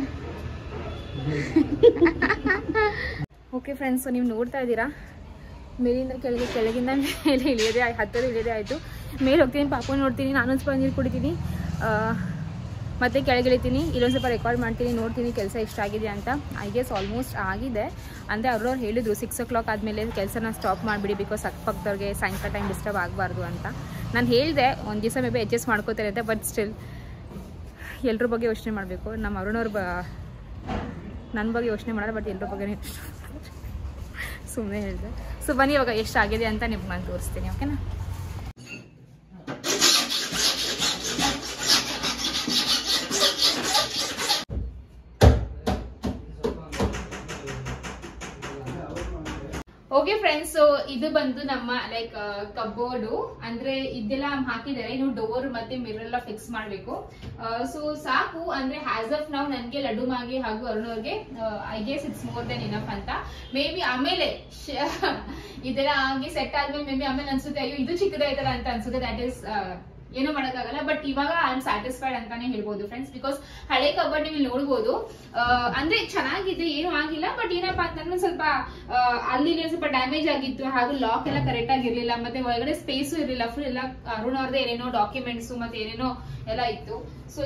ಓಕೆ ಫ್ರೆಂಡ್ಸ್, ನೀವು ನೋಡ್ತಾ ಇದ್ದೀರಾ ಮೇಲಿಂದ ಕೆಳಗೆ, ಕೆಳಗಿಂದ ಮೇಲೆ ಇಳಿಯೋದೇ ಹತ್ತೋದು ಇಳಿಯೋದೇ ಆಯಿತು. ಮೇಲೆ ಹೋಗ್ತೀನಿ, ಪಾಪ ನೋಡ್ತೀನಿ, ನಾನೊಂದು ಸ್ವಲ್ಪ ನೀರು ಕುಡಿತೀನಿ, ಮತ್ತು ಕೆಳಗಿಳಿತೀನಿ. ಇಲ್ಲೊಂದು ಸ್ವಲ್ಪ ರೆಕಾರ್ಡ್ ಮಾಡ್ತೀನಿ, ನೋಡ್ತೀನಿ ಕೆಲಸ ಎಷ್ಟಾಗಿದೆ ಅಂತ. ಐ ಗೆಸ್ ಆಲ್ಮೋಸ್ಟ್ ಆಗಿದೆ. ಅಂದರೆ ಅವ್ರವ್ರು ಹೇಳಿದ್ರು 6 o'clock ಆದಮೇಲೆ ಕೆಲಸನ ಸ್ಟಾಪ್ ಮಾಡಿಬಿಡಿ, ಬಿಕಾಸ್ ಅಕ್ಕಪಕ್ಕದವ್ರಿಗೆ ಸಾಯಂಕಾಲ ಟೈಮ್ ಡಿಸ್ಟರ್ಬ್ ಆಗಬಾರ್ದು ಅಂತ. ನಾನು ಹೇಳಿದೆ ಒಂದು ದಿವಸ ಮೇ ಬಿ ಅಡ್ಜಸ್ಟ್ ಮಾಡ್ಕೋತಾರೆ ಅಂತ. ಬಟ್ ಸ್ಟಿಲ್ ಎಲ್ಲರ ಬಗ್ಗೆ ಯೋಚನೆ ಮಾಡಬೇಕು. ನಮ್ಮ ಅರುಣವ್ರ ನನ್ನ ಬಗ್ಗೆ ಯೋಚನೆ ಮಾಡೋದು, ಬಟ್ ಎಲ್ಲರ ಬಗ್ಗೆ ಸುಮ್ಮನೆ ಹೇಳಿದೆ. ಸೊ ಬನ್ನಿ, ಇವಾಗ ಎಷ್ಟಾಗಿದೆ ಅಂತ ನಿಮ್ಗೆ ನಾನು ತೋರಿಸ್ತೀನಿ, ಓಕೆನಾ? ಓಕೆ ಫ್ರೆಂಡ್ಸ್, ಸೊ ಇದು ಬಂದು ನಮ್ಮ ಲೈಕ್ ಕಬೋರ್ಡು. ಅಂದ್ರೆ ಇದೆಲ್ಲ ಹಾಕಿದ್ದಾರೆ, ಇನ್ನು ಡೋರ್ ಮತ್ತೆ ಮಿರರ್ ಎಲ್ಲ ಫಿಕ್ಸ್ ಮಾಡ್ಬೇಕು. ಸೊ ಸಾಕು, ಅಂದ್ರೆ ಹ್ಯಾಸ್ ಆಫ್ ನಾವು ನನ್ಗೆ ಲಡ್ಡು ಮಾಗೆ ಹಾಗೂ ಅರುಣವ್ರಿಗೆ I guess it's more then enough ಅಂತ. ಮೇ ಬಿ ಆಮೇಲೆ ಇದೆಲ್ಲ ಆಗಿ ಸೆಟ್ ಆದ್ಮೇಲೆ ಮೇ ಬಿ ಆಮೇಲೆ ಅನ್ಸುತ್ತೆ ಅಯ್ಯೋ ಇದು ಚಿಕ್ಕದಾಯ್ತಲ್ಲ ಅಂತ ಅನ್ಸುತ್ತೆ. ದಟ್ ಈಸ್ ಏನೂ ಮಾಡೋಕ್ಕಾಗಲ್ಲ. ಬಟ್ ಇವಾಗ ಐ ಆಮ್ ಸ್ಯಾಟಿಸ್ಫೈಡ್ ಅಂತಾನೆ ಹೇಳ್ಬೋದು ಫ್ರೆಂಡ್ಸ್, ಬಿಕಾಸ್ ಹಳೆ ಕಬೋರ್ಡ್ ನೀವು ನೋಡ್ಬೋದು. ಅಂದ್ರೆ ಚೆನ್ನಾಗಿದೆ, ಏನೂ ಆಗಿಲ್ಲ. ಬಟ್ ಏನಪ್ಪಾ ಅಂತಂದ್ರೆ ಸ್ವಲ್ಪ ಅಲ್ಲಿ ಸ್ವಲ್ಪ ಡ್ಯಾಮೇಜ್ ಆಗಿತ್ತು, ಹಾಗೂ ಲಾಕ್ ಎಲ್ಲ ಕರೆಕ್ಟ್ ಆಗಿರ್ಲಿಲ್ಲ, ಮತ್ತೆ ಒಳಗಡೆ ಸ್ಪೇಸು ಇರಲಿಲ್ಲ. ಫುಲ್ ಎಲ್ಲ ಅರುಣ್ ಅವ್ರದ್ದು ಏನೇನೋ ಡಾಕ್ಯುಮೆಂಟ್ಸ್ ಮತ್ತೆ ಏನೇನೋ ಎಲ್ಲ ಇತ್ತು. ಸೊ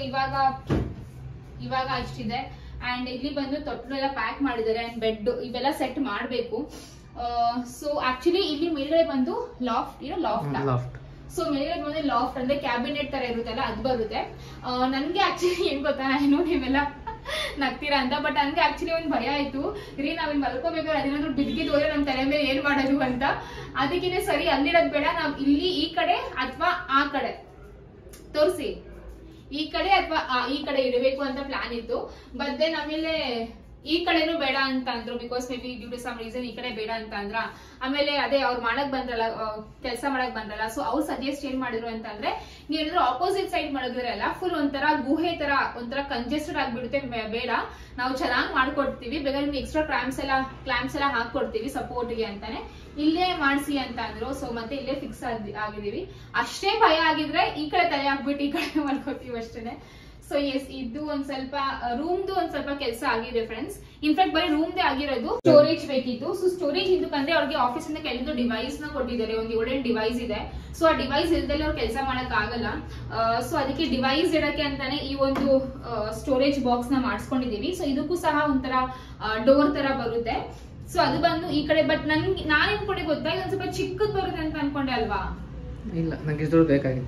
ಇವಾಗ ಅಷ್ಟಿದೆ. ಅಂಡ್ ಇಲ್ಲಿ ಬಂದು ತೊಟ್ಲು ಎಲ್ಲ ಪ್ಯಾಕ್ ಮಾಡಿದ್ದಾರೆ, ಅಂಡ್ ಬೆಡ್ ಇವೆಲ್ಲ ಸೆಟ್ ಮಾಡಬೇಕು. ಸೊ ಆಕ್ಚುಲಿ ಇಲ್ಲಿ ಮೇಲ್ಗಡೆ ಬಂದು ಲಾಫ್ಟ್. ಸೊ ಮೇಲ್ಗಡೆ ಬಂದ್ರೆ ಲಾಫ್ಟ್ ಅಂದ್ರೆ ಕ್ಯಾಬಿನೆಟ್ ತರ ಇರುತ್ತಲ್ಲ, ಅದು ಬರುತ್ತೆ. ನನ್ಗೆ ಆಕ್ಚುಲಿ ಏನ್ ಗೊತ್ತಾ, ಏನು ನೀವೆಲ್ಲ ನಗ್ತೀರಾ ಅಂತ, ಬಟ್ ನನ್ಗೆ ಆಕ್ಚುಲಿ ಒಂದ್ ಭಯ ಆಯ್ತು ರೀ, ನಾವ್ ಮಲ್ಕೋಬೇಕಾದ್ರೆ ಅದೇನಾದ್ರು ಬಿದ್ದಿದ್ದು ಹೋದ್ರೆ ನಮ್ ತಲೆ ಮೇಲೆ ಏನ್ ಮಾಡೋದು ಅಂತ. ಅದಕ್ಕಿಂತ ಸರಿ ಅಲ್ಲಿರೋದ್ ಬೇಡ, ನಾವ್ ಇಲ್ಲಿ ಈ ಕಡೆ ಅಥವಾ ಆ ಕಡೆ ತೋರಿಸಿ, ಈ ಕಡೆ ಅಥವಾ ಈ ಕಡೆ ಇಡಬೇಕು ಅಂತ ಪ್ಲಾನ್ ಇತ್ತು. ಬಟ್ ದೆನ್ ಆಮೇಲೆ ಈ ಕಡೆನೂ ಬೇಡ ಅಂತ ಅಂದ್ರು, because maybe due to some reason ಈ ಕಡೆ ಬೇಡ ಅಂತ ಅಂದ್ರ. ಆಮೇಲೆ ಅದೇ ಅವ್ರು ಮಾಡಕ್ ಬಂದ್ರಲ್ಲ, ಕೆಲಸ ಮಾಡಕ್ ಬಂದ್ರಲ್ಲ, ಸೊ ಅವ್ರು ಸಜೆಸ್ಟ್ ಏನ್ ಮಾಡಿದ್ರು ಅಂತಂದ್ರೆ, ನೀವೇನಾದ್ರು ಆಪೋಸಿಟ್ ಸೈಡ್ ಮಾಡಿದ್ರಲ್ಲ ಫುಲ್ ಒಂಥರ ಗುಹೆ ತರ ಒಂಥರ ಕಂಜೆಸ್ಟೆಡ್ ಆಗ್ಬಿಡುತ್ತೆ, ಬೇಡ, ನಾವು ಚೆನ್ನಾಗಿ ಮಾಡ್ಕೊಡ್ತೀವಿ, ಬೇಕಾದ್ರೆ ನಿಮ್ಗೆ ಎಕ್ಸ್ಟ್ರಾ ಕ್ಲಾಂಪ್ಸ್ ಎಲ್ಲ ಹಾಕೊಡ್ತೀವಿ ಸಪೋರ್ಟ್ಗೆ ಅಂತಾನೆ ಇಲ್ಲೇ ಮಾಡಿಸಿ ಅಂತ ಅಂದ್ರು. ಸೊ ಮತ್ತೆ ಇಲ್ಲೇ ಫಿಕ್ಸ್ ಆಗಿದೀವಿ. ಅಷ್ಟೇ ಭಯ ಆಗಿದ್ರೆ ಈ ಕಡೆ ತಲೆ ಹಾಕ್ಬಿಟ್ಟು ಈ ಕಡೆ ಮಾಡ್ಕೋತೀವಿ ಅಷ್ಟೇನೆ. ಸೊ ಎಸ್, ಇದು ಒಂದ್ ಸ್ವಲ್ಪ ರೂಮ್ದು ಒಂದ್ ಸ್ವಲ್ಪ ಕೆಲಸ ಆಗಿದೆ ಫ್ರೆಂಡ್ಸ್. ಇನ್ಫ್ಯಾಕ್ಟ್ ಬರೀ ರೂಮ್ದೇ ಆಗಿರೋದು. ಸ್ಟೋರೇಜ್ ಬೇಕಿತ್ತು. ಸೊ ಸ್ಟೋರೇಜ್ ಇದಕ್ಕಂದ್ರೆ ಅವ್ರಿಗೆ ಆಫೀಸ್ ಇಂದ ಕೆಲವೊಂದು ಡಿವೈಸ್ ನ ಕೊಟ್ಟಿದ್ದಾರೆ, ಒಂದು 7 ಡಿವೈಸ್ ಇದೆ. ಸೊ ಆ ಡಿವೈಸ್ ಇಲ್ದಲೆ ಅವ್ರು ಕೆಲಸ ಮಾಡಕ್ ಆಗಲ್ಲ. ಸೊ ಅದಕ್ಕೆ ಡಿವೈಸ್ ಇಡಕ್ಕೆ ಅಂತಾನೆ ಈ ಒಂದು ಸ್ಟೋರೇಜ್ ಬಾಕ್ಸ್ ನ ಮಾಡಿಸ್ಕೊಂಡಿದೀವಿ. ಸೊ ಇದಕ್ಕೂ ಸಹ ಒಂಥರ ಡೋರ್ ತರ ಬರುತ್ತೆ. ಸೊ ಅದು ಬಂದು ಈ ಕಡೆ. ಬಟ್ ನಾನ್ ಅನ್ಕೊಂಡೆ ಗೊತ್ತಾ, ಇದೊಂದ್ ಸ್ವಲ್ಪ ಚಿಕ್ಕದ್ ಬರುತ್ತೆ ಅಂತ ಅನ್ಕೊಂಡೆ ಅಲ್ವಾ? ಇಲ್ಲ, ನಂಗೆ ಇಷ್ಟು ಬೇಕಾಗಿತ್ತು.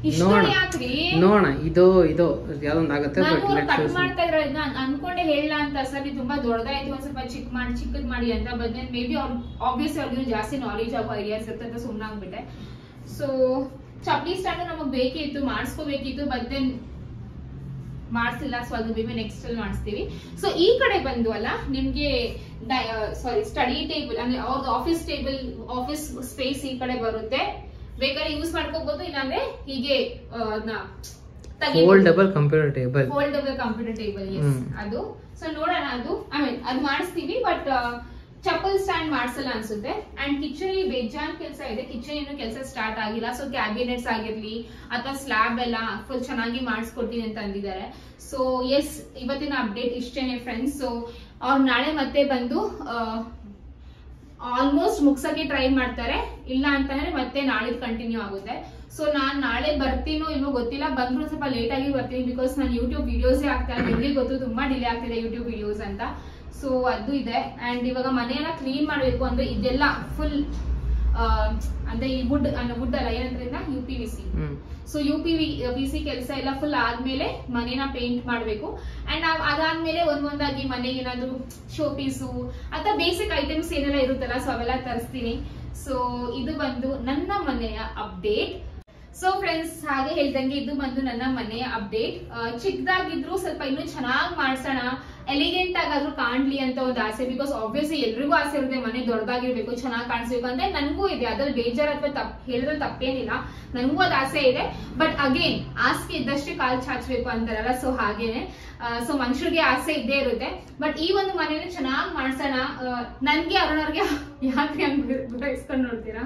ನೋಡೋಣ ಇದು ಯಾವ್ದೊಂದಾಗತ್ತೆ. ಕಟ್ ಮಾಡ್ತಾ ಇದ್ರೆ ಅನ್ಕೊಂಡೆ ಹೇಳ ಅಂತ ಸರ್ ತುಂಬಾ ದೊಡ್ಡದಾಯ್ತು ಒಂದ್ ಸ್ವಲ್ಪ ಚಿಕ್ಕದ್ ಮಾಡಿ ಅಂತ ಬಟ್ ಮೇ ಬಿ ಆಬ್ವಿಯಸ್ಲಿ ಅವ್ರಿಗೆ ಜಾಸ್ತಿ ನಾಲೆಜ್ ಆಗೋ ಐಡಿಯಾಸ್ ಇರುತ್ತೆ ಅಂತ ಸುಮ್ಮನೆ ಆಗ್ಬಿಟ್ಟೆ. ಸೊ ಚಪ್ಲಿ ಸ್ಟ್ಯಾಂಡ್ ನಮಗ್ ಬೇಕಿತ್ತು, ಮಾಡಿಸ್ಕೋಬೇಕಿತ್ತು, ಬಟ್ ದೆನ್ ಮಾಡ್ಸಿಲ್ಲ. ಸೊ ಅದು ಬೇಬಿ ನೆಕ್ಸ್ಟ್ ಅಲ್ಲಿ ಮಾಡಿಸ್ತೀವಿ. ಸೊ ಈ ಕಡೆ ಬಂದು ಅಲ್ಲ ನಿಮ್ಗೆ ಸ್ಟಡಿ ಟೇಬಲ್ ಅಂದ್ರೆ ಅವ್ರದ್ದು ಆಫೀಸ್ ಸ್ಪೇಸ್ ಈ ಕಡೆ ಬರುತ್ತೆ. ಬೇಕಾದ್ರೆ ಯೂಸ್ ಮಾಡ್ಕೋಬಹುದು, ಇಲ್ಲಾಂದ್ರೆ ಹೀಗೆ ಫೋಲ್ಡಬಲ್ ಕಂಪ್ಯೂಟರ್ ಟೇಬಲ್ ಅದು. ಸೊ ನೋಡೋಣ, ಅದು ಮಾಡಿಸ್ತೀವಿ. ಬಟ್ ಚಪ್ಪಲ್ ಸ್ಟ್ಯಾಂಡ್ ಮಾಡ್ಸಲ್ಲ ಅನ್ಸುತ್ತೆ. ಅಂಡ್ ಕಿಚನ್ ಅಲ್ಲಿ ಬೇಜಾನ್ ಕೆಲಸ ಇದೆ. ಕಿಚನ್ ಏನು ಕೆಲಸ ಸ್ಟಾರ್ಟ್ ಆಗಿಲ್ಲ. ಸೊ ಕ್ಯಾಬಿನೆಟ್ಸ್ ಆಗಿರ್ಲಿ ಅಥವಾ ಸ್ಲ್ಯಾಬ್ ಎಲ್ಲ ಫುಲ್ ಚೆನ್ನಾಗಿ ಮಾಡಿಸ್ಕೊಡ್ತೀನಿ ಅಂತ ಅಂದಿದ್ದಾರೆ. ಸೊ ಎಸ್, ಇವತ್ತಿನ ಅಪ್ಡೇಟ್ ಇಷ್ಟೇನೆ ಫ್ರೆಂಡ್ಸ್. ಸೊ ಅವ್ರು ನಾಳೆ ಮತ್ತೆ ಬಂದು ಆಲ್ಮೋಸ್ಟ್ ಮುಗ್ಸಕ್ಕೆ ಟ್ರೈ ಮಾಡ್ತಾರೆ. ಇಲ್ಲ ಅಂತಂದ್ರೆ ಮತ್ತೆ ನಾಳೆ ಕಂಟಿನ್ಯೂ ಆಗುತ್ತೆ. ಸೊ ನಾನ್ ನಾಳೆ ಬರ್ತೀನೋ ಇಲ್ವೋ ಗೊತ್ತಿಲ್ಲ. ಬಂದ್ರು ಸ್ವಲ್ಪ ಲೇಟ್ ಆಗಿ ಬರ್ತೀನಿ, ಬಿಕಾಸ್ ನಾನು ಯೂಟ್ಯೂಬ್ ವಿಡಿಯೋಸೇ ಆಗ್ತಾ ಇಲ್ಲ. ನಿಮ್ಗೆ ಗೊತ್ತು ತುಂಬಾ ಡಿಲೇ ಆಗ್ತಿದೆ ಯೂಟ್ಯೂಬ್ ವಿಡಿಯೋಸ್ ಅಂತ. ಸೊ ಅದು ಇದೆ. ಅಂಡ್ ಇವಾಗ ಮನೆಯೆಲ್ಲ ಕ್ಲೀನ್ ಮಾಡ್ಬೇಕು ಅಂದ್ರೆ ಇದೆಲ್ಲ ಫುಲ್ ಅಂದ್ರೆ ಈ ವುಡ್ ಅಲ್ಲ ಏನಂದ್ರಿಂದ UPVC. ಸೊ UPVC ಕೆಲಸ ಎಲ್ಲ ಫುಲ್ ಆದ್ಮೇಲೆ ಮನೇನ ಪೇಂಟ್ ಮಾಡ್ಬೇಕು. ಅಂಡ್ ಅದಾದ್ಮೇಲೆ ಒಂದೊಂದಾಗಿ ಮನೆಗೆ ಏನಾದ್ರು ಶೋ ಪೀಸು ಅಥವಾ ಬೇಸಿಕ್ ಐಟಮ್ಸ್ ಏನೆಲ್ಲ ಇರುತ್ತಲ್ಲ, ಸೊ ಅವೆಲ್ಲ ತರಿಸ್ತೀನಿ. ಸೊ ಇದು ಬಂದು ನನ್ನ ಮನೆಯ ಅಪ್ಡೇಟ್. ಸೊ ಫ್ರೆಂಡ್ಸ್, ಹಾಗೆ ಹೇಳ್ದಂಗೆ ಇದು ಬಂದು ನನ್ನ ಮನೆಯ ಅಪ್ಡೇಟ್. ಚಿಕ್ಕದಾಗಿದ್ರು ಸ್ವಲ್ಪ ಇನ್ನೂ ಚೆನ್ನಾಗಿ ಮಾಡ್ಸೋಣ, ಎಲಿಗೆಂಟ್ ಆಗಾದ್ರೂ ಕಾಣ್ಲಿ ಅಂತ ಒಂದು ಆಸೆ. ಬಿಕಾಸ್ ಆಬ್ವಿಯಸ್ಲಿ ಎಲ್ರಿಗೂ ಆಸೆ ಇರುತ್ತೆ ಮನೆ ದೊಡ್ಡದಾಗಿರ್ಬೇಕು, ಚೆನ್ನಾಗಿ ಕಾಣಿಸ್ಬೇಕು ಅಂದ್ರೆ. ನನಗೂ ಇದೆ, ಅದ್ರಲ್ಲಿ ಬೇಜಾರ್ ಅಥವಾ ಹೇಳಿದ್ರೆ ತಪ್ಪೇನಿಲ್ಲ, ನನಗೂ ಅದು ಆಸೆ ಇದೆ. ಬಟ್ ಅಗೇನ್ ಆಸೆ ಇದ್ದಷ್ಟೇ ಕಾಲ್ ಚಾಚಬೇಕು ಅಂತಾರಲ್ಲ, ಸೊ ಹಾಗೇನೆ. ಸೊ ಮನುಷ್ಯರಿಗೆ ಆಸೆ ಇದ್ದೇ ಇರುತ್ತೆ. ಬಟ್ ಈ ಒಂದು ಮನೇನ ಚೆನ್ನಾಗಿ ಮಾಡ್ಸೋಣ. ನನ್ಗೆ ಅರುಣವ್ರಿಗೆ ಯಾಕೆ ಬಯಸ್ಕೊಂಡು ನೋಡ್ತೀರಾ?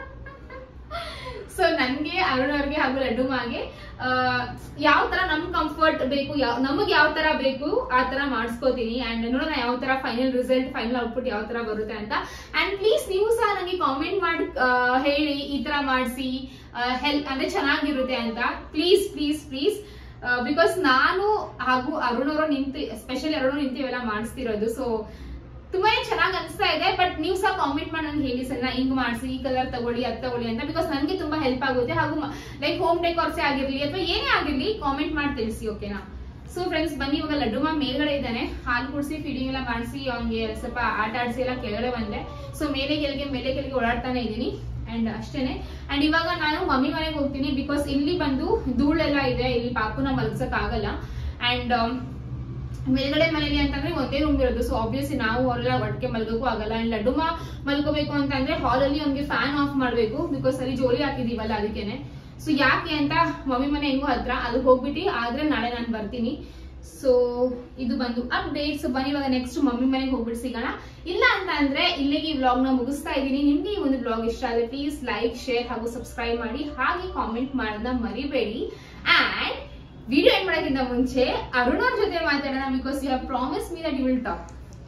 ಸೊ ನನ್ಗೆ ಅರುಣವ್ರಿಗೆ ಹಾಗೂ ಲಡ್ಡುಮಾಗೆ ಯಾವ ತರ ನಮ್ ಕಂಫರ್ಟ್ ಬೇಕು, ನಮಗ್ ಯಾವ ತರ ಬೇಕು ಆ ತರ ಮಾಡಿಸ್ಕೋತೀನಿ. ಅಂಡ್ ನೋಡೋಣ ಯಾವ ತರ ಫೈನಲ್ ರಿಸಲ್ಟ್, ಫೈನಲ್ ಔಟ್ಪುಟ್ ಯಾವ ತರ ಬರುತ್ತೆ ಅಂತ. ಅಂಡ್ ಪ್ಲೀಸ್ ನೀವು ಸಹ ನಂಗೆ ಕಾಮೆಂಟ್ ಮಾಡಿ ಹೇಳಿ ಈ ತರ ಮಾಡಿಸಿ ಹೆಲ್ಪ್ ಅಂದ್ರೆ ಚೆನ್ನಾಗಿರುತ್ತೆ ಅಂತ. ಪ್ಲೀಸ್ ಪ್ಲೀಸ್ ಪ್ಲೀಸ್, ಬಿಕಾಸ್ ನಾನು ಹಾಗೂ ಅರುಣವರು ಎಸ್ಪೆಷಲಿ ಅರುಣ ನಿಂತು ಇವೆಲ್ಲ ಮಾಡಿಸ್ತಿರೋದು. ಸೊ ತುಂಬಾನೇ ಚೆನ್ನಾಗಿ ಅನಿಸ್ತಾ ಇದೆ. ಬಟ್ ನೀವು ಸಹ ಕಾಮೆಂಟ್ ಮಾಡಿ ನಂಗೆ ಹೇಳಿ ಸರ್, ಹಿಂಗ್ ಮಾಡಿಸಿ, ಈ ಕಲರ್ ತಗೊಳ್ಳಿ ಅದ್ ತಗೊಳ್ಳಿ ಅಂತ. ಬಿಕಾಸ್ ನನಗೆ ತುಂಬಾ ಹೆಲ್ಪ್ ಆಗುತ್ತೆ. ಹಾಗೂ ಲೈಕ್ ಹೋಮ್ ಡೆಕೋರ್ಸೇ ಆಗಿರ್ಲಿ ಅಥವಾ ಏನೇ ಆಗಿರ್ಲಿ ಕಾಮೆಂಟ್ ಮಾಡಿ ತಿಳಿಸಿ, ಓಕೆನಾ? ಸೊ ಫ್ರೆಂಡ್ಸ್, ಬನ್ನಿ ಇವಾಗ ಲಡ್ಡುಮಾ ಮೇಲ್ಗಡೆ ಇದ್ದಾನೆ. ಹಾಲು ಕುಡಿಸಿ ಫೀಡಿಂಗ್ ಎಲ್ಲ ಮಾಡಿಸಿ ಅವ್ನಿಗೆ ಸ್ವಲ್ಪ ಆಟ ಆಡಿಸಿ ಎಲ್ಲ ಕೆಳಗಡೆ ಬಂದೆ. ಸೊ ಮೇಲೆ ಕೆಳಗೆ ಓಡಾಡ್ತಾನೆ ಇದ್ದೀನಿ. ಅಂಡ್ ಅಷ್ಟೇನೆ. ಅಂಡ್ ಇವಾಗ ನಾನು ಮಮ್ಮಿ ಮನೆಗೆ ಹೋಗ್ತೀನಿ. ಬಿಕಾಸ್ ಇಲ್ಲಿ ಬಂದು ಧೂಳೆಲ್ಲ ಇದೆ, ಇಲ್ಲಿ ಪಾಪುನ ಮಲ್ಗ್ಸಕ್ ಆಗಲ್ಲ. ಅಂಡ್ ಮೇಲ್ಗಡೆ ಮನೇಲಿ ಅಂತಂದ್ರೆ ಒಂದೇ ರೂಮ್ ಇರೋದು. ಸೊ ಆಬ್ವಿಯಸ್ಲಿ ನಾವು ಅವರೆಲ್ಲ ಒಟ್ಟಿಗೆ ಮಲ್ಗೋಕ್ಕೂ ಆಗಲ್ಲ. ಅಂಡ್ ಲಡ್ಡುಮಾ ಮಲ್ಕೋಬೇಕು ಅಂತಂದ್ರೆ ಹಾಲ್ ಅಲ್ಲಿ ಅವ್ನಿಗೆ ಫ್ಯಾನ್ ಆಫ್ ಮಾಡ್ಬೇಕು, ಬಿಕಾಸ್ ಅಲ್ಲಿ ಜೋಳಿ ಹಾಕಿದೀವಲ್ಲ ಅದಕ್ಕೇನೆ. ಸೊ ಯಾಕೆ ಅಂತ ಮಮ್ಮಿ ಮನೆ ಹೆಂಗೋ ಹತ್ರ ಅದು ಹೋಗ್ಬಿಟ್ಟು ಆದ್ರೆ ನಾಳೆ ನಾನು ಬರ್ತೀನಿ. ಸೊ ಇದು ಬಂದು ಅಪ್ಡೇಟ್. ಸೊ ಬನ್ನಿ ಇವಾಗ ನೆಕ್ಸ್ಟ್ ಮಮ್ಮಿ ಮನೆಗೆ ಹೋಗ್ಬಿಟ್ಟು ಸಿಗೋಣ. ಇಲ್ಲ ಅಂತ ಅಂದ್ರೆ ಇಲ್ಲಿಗೆ ಈ ವ್ಲಾಗ್ ನ ಮುಗಿಸ್ತಾ ಇದ್ದೀನಿ. ನಿಮ್ಗೆ ಈ ಒಂದು ವ್ಲಾಗ್ ಇಷ್ಟ ಆದ್ರೆ ಪ್ಲೀಸ್ ಲೈಕ್, ಶೇರ್ ಹಾಗೂ ಸಬ್ಸ್ಕ್ರೈಬ್ ಮಾಡಿ. ಹಾಗೆ ಕಾಮೆಂಟ್ ಮಾಡೋದನ್ನ ಮರಿಬೇಡಿ. ಅಂಡ್ ವಿಡಿಯೋ ಏನ್ ಮಾಡೋಕ್ಕಿಂತ ಮುಂಚೆ ಅರುಣ್ ಅವ್ರ ಜೊತೆ ಮಾತಾಡೋಣ. Because you have promise me that you will talk.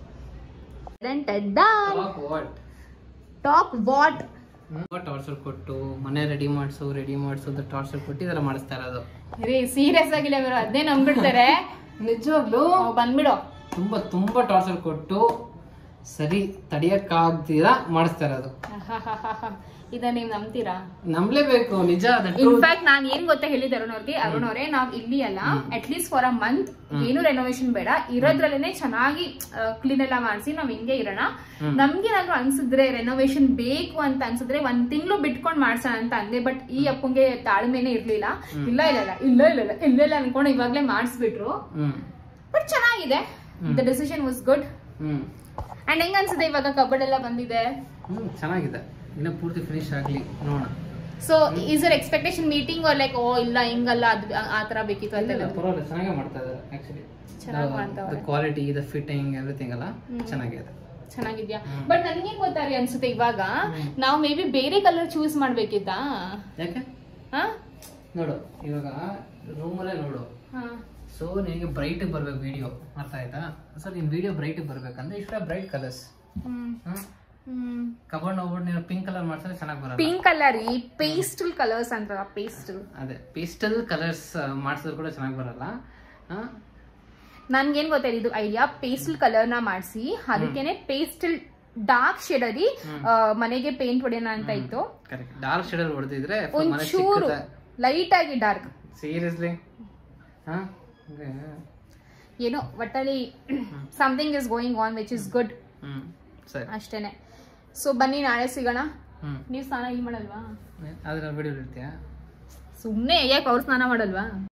Talk what? Torture ಕೊಟ್ಟು ಮನೆ ರೆಡಿ ಮಾಡಿಸು ಟಾರ್ಚರ್ ಕೊಟ್ಟು ಇದೆಲ್ಲ ಮಾಡಿಸ್ತಾ ಇರೋದು. ಸೀರಿಯಸ್ ಆಗಿಲ್ಲ ಇವರು, ಅದೇ ನಂಬಿಡ್ತಾರೆ. ನಿಜವಾಗ್ಲೂ ಬಂದ್ಬಿಡೋ. ತುಂಬಾ ಟಾರ್ಚರ್ ಕೊಟ್ಟು ಸರಿ ತಡಿಯಕ್ಕಾಗ್ತೀರಾ ಮಾಡಿಸ್ತಾ ಇರೋದು. ಇದ ನೀವ್ ನಂಬ್ತೀರಾ? ನಂಬಲೇಬೇಕು, ನಿಜ. ಇನ್ಫ್ಯಾಕ್ಟ್ ನಾನ್ ಏನ್ ಗೊತ್ತಾ ಹೇಳಿದ್ದೆ ಅರುಣ್ ಅವ್ರೆ, ನಾವ್ ಇಲ್ಲಿ ಅಲ್ಲ at least for a month ಏನು ರೆನೋವೇಷನ್ ಬೇಡ, ಇರೋದ್ರಲ್ಲೇನೆ ಚೆನ್ನಾಗಿ ಕ್ಲೀನ್ ಎಲ್ಲ ಮಾಡಿಸಿ ನಾವ್ ಹಿಂಗೆ ಇರೋಣ. ನಮ್ಗೆ ಏನಾದ್ರು ಅನ್ಸಿದ್ರೆ ರೆನೋವೇಷನ್ ಬೇಕು ಅಂತ ಅನ್ಸಿದ್ರೆ 1 ತಿಂಗಳು ಬಿಟ್ಕೊಂಡ್ ಮಾಡ್ಸೋಣ ಅಂತ ಅಂದೆ. ಬಟ್ ಈ ಅಪ್ಪಂಗೆ ತಾಳ್ಮೆನೆ ಇರ್ಲಿಲ್ಲ. ಇಲ್ಲ ಅನ್ಕೊಂಡು ಇವಾಗ್ಲೇ ಮಾಡಿಸ್ಬಿಟ್ರು. ಬಟ್ ಚೆನ್ನಾಗಿದೆ. The decision was good. And ಹೆಂಗ ಅನ್ಸುತ್ತೆ ಇವಾಗ ಕಬರ್ಡ್ ಎಲ್ಲ ಬಂದಿದೆ? ಚೆನ್ನಾಗಿದೆ. ಇನ್ನ ಪೂರ್ತಿ ಫಿನಿಶ್ ಆಗ್ಲಿ ನೋಡೋಣ. So is your expectation meeting or like oh ಇಲ್ಲ ಹಿಂಗಲ್ಲ ಆ ತರ ಬೇಕಿತ್ತು ಅಂತ? ಪರವಾಗಿಲ್ಲ, ಚೆನ್ನಾಗಿ ಮಾಡ್ತಾ ಇದ್ದಾರೆ ಆಕ್ಚುಲಿ. ಚೆನ್ನಾಗಿ ಮಾಡ್ತಾರೆ. ಕ್ವಾಲಿಟಿ, ದ ಫಿಟ್ಟಿಂಗ್, ಎವ್ರಿಥಿಂಗ್ ಎಲ್ಲ ಚೆನ್ನಾಗಿದೆ. ಚೆನ್ನಾಗಿದ್ಯಾ? ಬಟ್ ನನಗೆ ಗೊತ್ತಾರಿ ಅನ್ಸುತ್ತೆ ಇವಾಗ ನಾವು ಮೇ ಬಿ ಬೇರೆ ಕಲರ್ ಚೂಸ್ ಮಾಡ್ಬೇಕಿತ್ತಾ? ಯಾಕೆ ನೋಡು, ಇವಾಗ ರೂಮಲ್ಲೇ ನೋಡು. ಸೊ ನಿನಗೆ ಬ್ರೈಟ್ ಬರ್ಬೇಕು ವಿಡಿಯೋ, ಅರ್ಥ ಆಯ್ತಾ? ಸೊ ನಿನ್ ವಿಡಿಯೋ ಬ್ರೈಟ್ ಬರ್ಬೇಕಂದ್ರೆ ಇಷ್ಟ ಬ್ರೈಟ್ ಕಲರ್ಸ್. ಕಬರ್ಡ್ ಹೋಗ್ಬಿಟ್ಟು ನೀನು ಪಿಂಕ್ ಕಲರ್ ಮಾಡ್ಸಿದ್ರೆ ಚೆನ್ನಾಗಿ ಬರಲ್ಲ. ಪಿಂಕ್ ಕಲರ್ ಈ ಪೇಸ್ಟಲ್ ಕಲರ್ಸ್ ಅಂತ, ಪೇಸ್ಟಲ್ ಅದೇ ಪೇಸ್ಟಲ್ ಕಲರ್ಸ್ ಮಾಡಿಸಿದ್ರು ಕೂಡ ಚೆನ್ನಾಗಿ ಬರಲ್ಲ. ನನ್ಗೇನ್ ಗೊತ್ತಾಯ್ತು ಐಡಿಯಾ, ಪೇಸ್ಟಲ್ ಕಲರ್ ನ ಮಾಡಿಸಿ ಅದಕ್ಕೇನೆ ಪೇಸ್ಟಲ್ ಡಾರ್ಕ್ ಶೇಡ್ ಅಲ್ಲಿ ಮನೆಗೆ ಪೇಂಟ್ ಹೊಡೆಯೋಣ ಅಂತ ಇತ್ತು. ಕರೆಕ್ಟ್. ಡಾರ್ಕ್ ಶೇಡ್ ಅಲ್ಲಿ ಹೊಡೆದಿದ್ರೆ ಒಂಚೂರು ಲೈಟ್ ಆಗಿ ಡಾರ್ಕ್. ಸೀರಿಯಸ್ಲಿ ಏನೋ ಒಟ್ಟಲ್ಲಿ something is going on which is good. ಸರಿ ಅಷ್ಟೇನೆ. ಸೊ ಬನ್ನಿ ನಾಳೆ ಸಿಗೋಣ. ನೀವು ಸ್ನಾನ ಈ ಮಾಡಲ್ವಾ? ಅದ್ರ ವಿಡಿಯೋ ಇರ್ತೀಯಾ? ಸುಮ್ಮನೆ ಯಾಕೆ ಅವ್ರು ಸ್ನಾನ ಮಾಡಲ್ವಾ?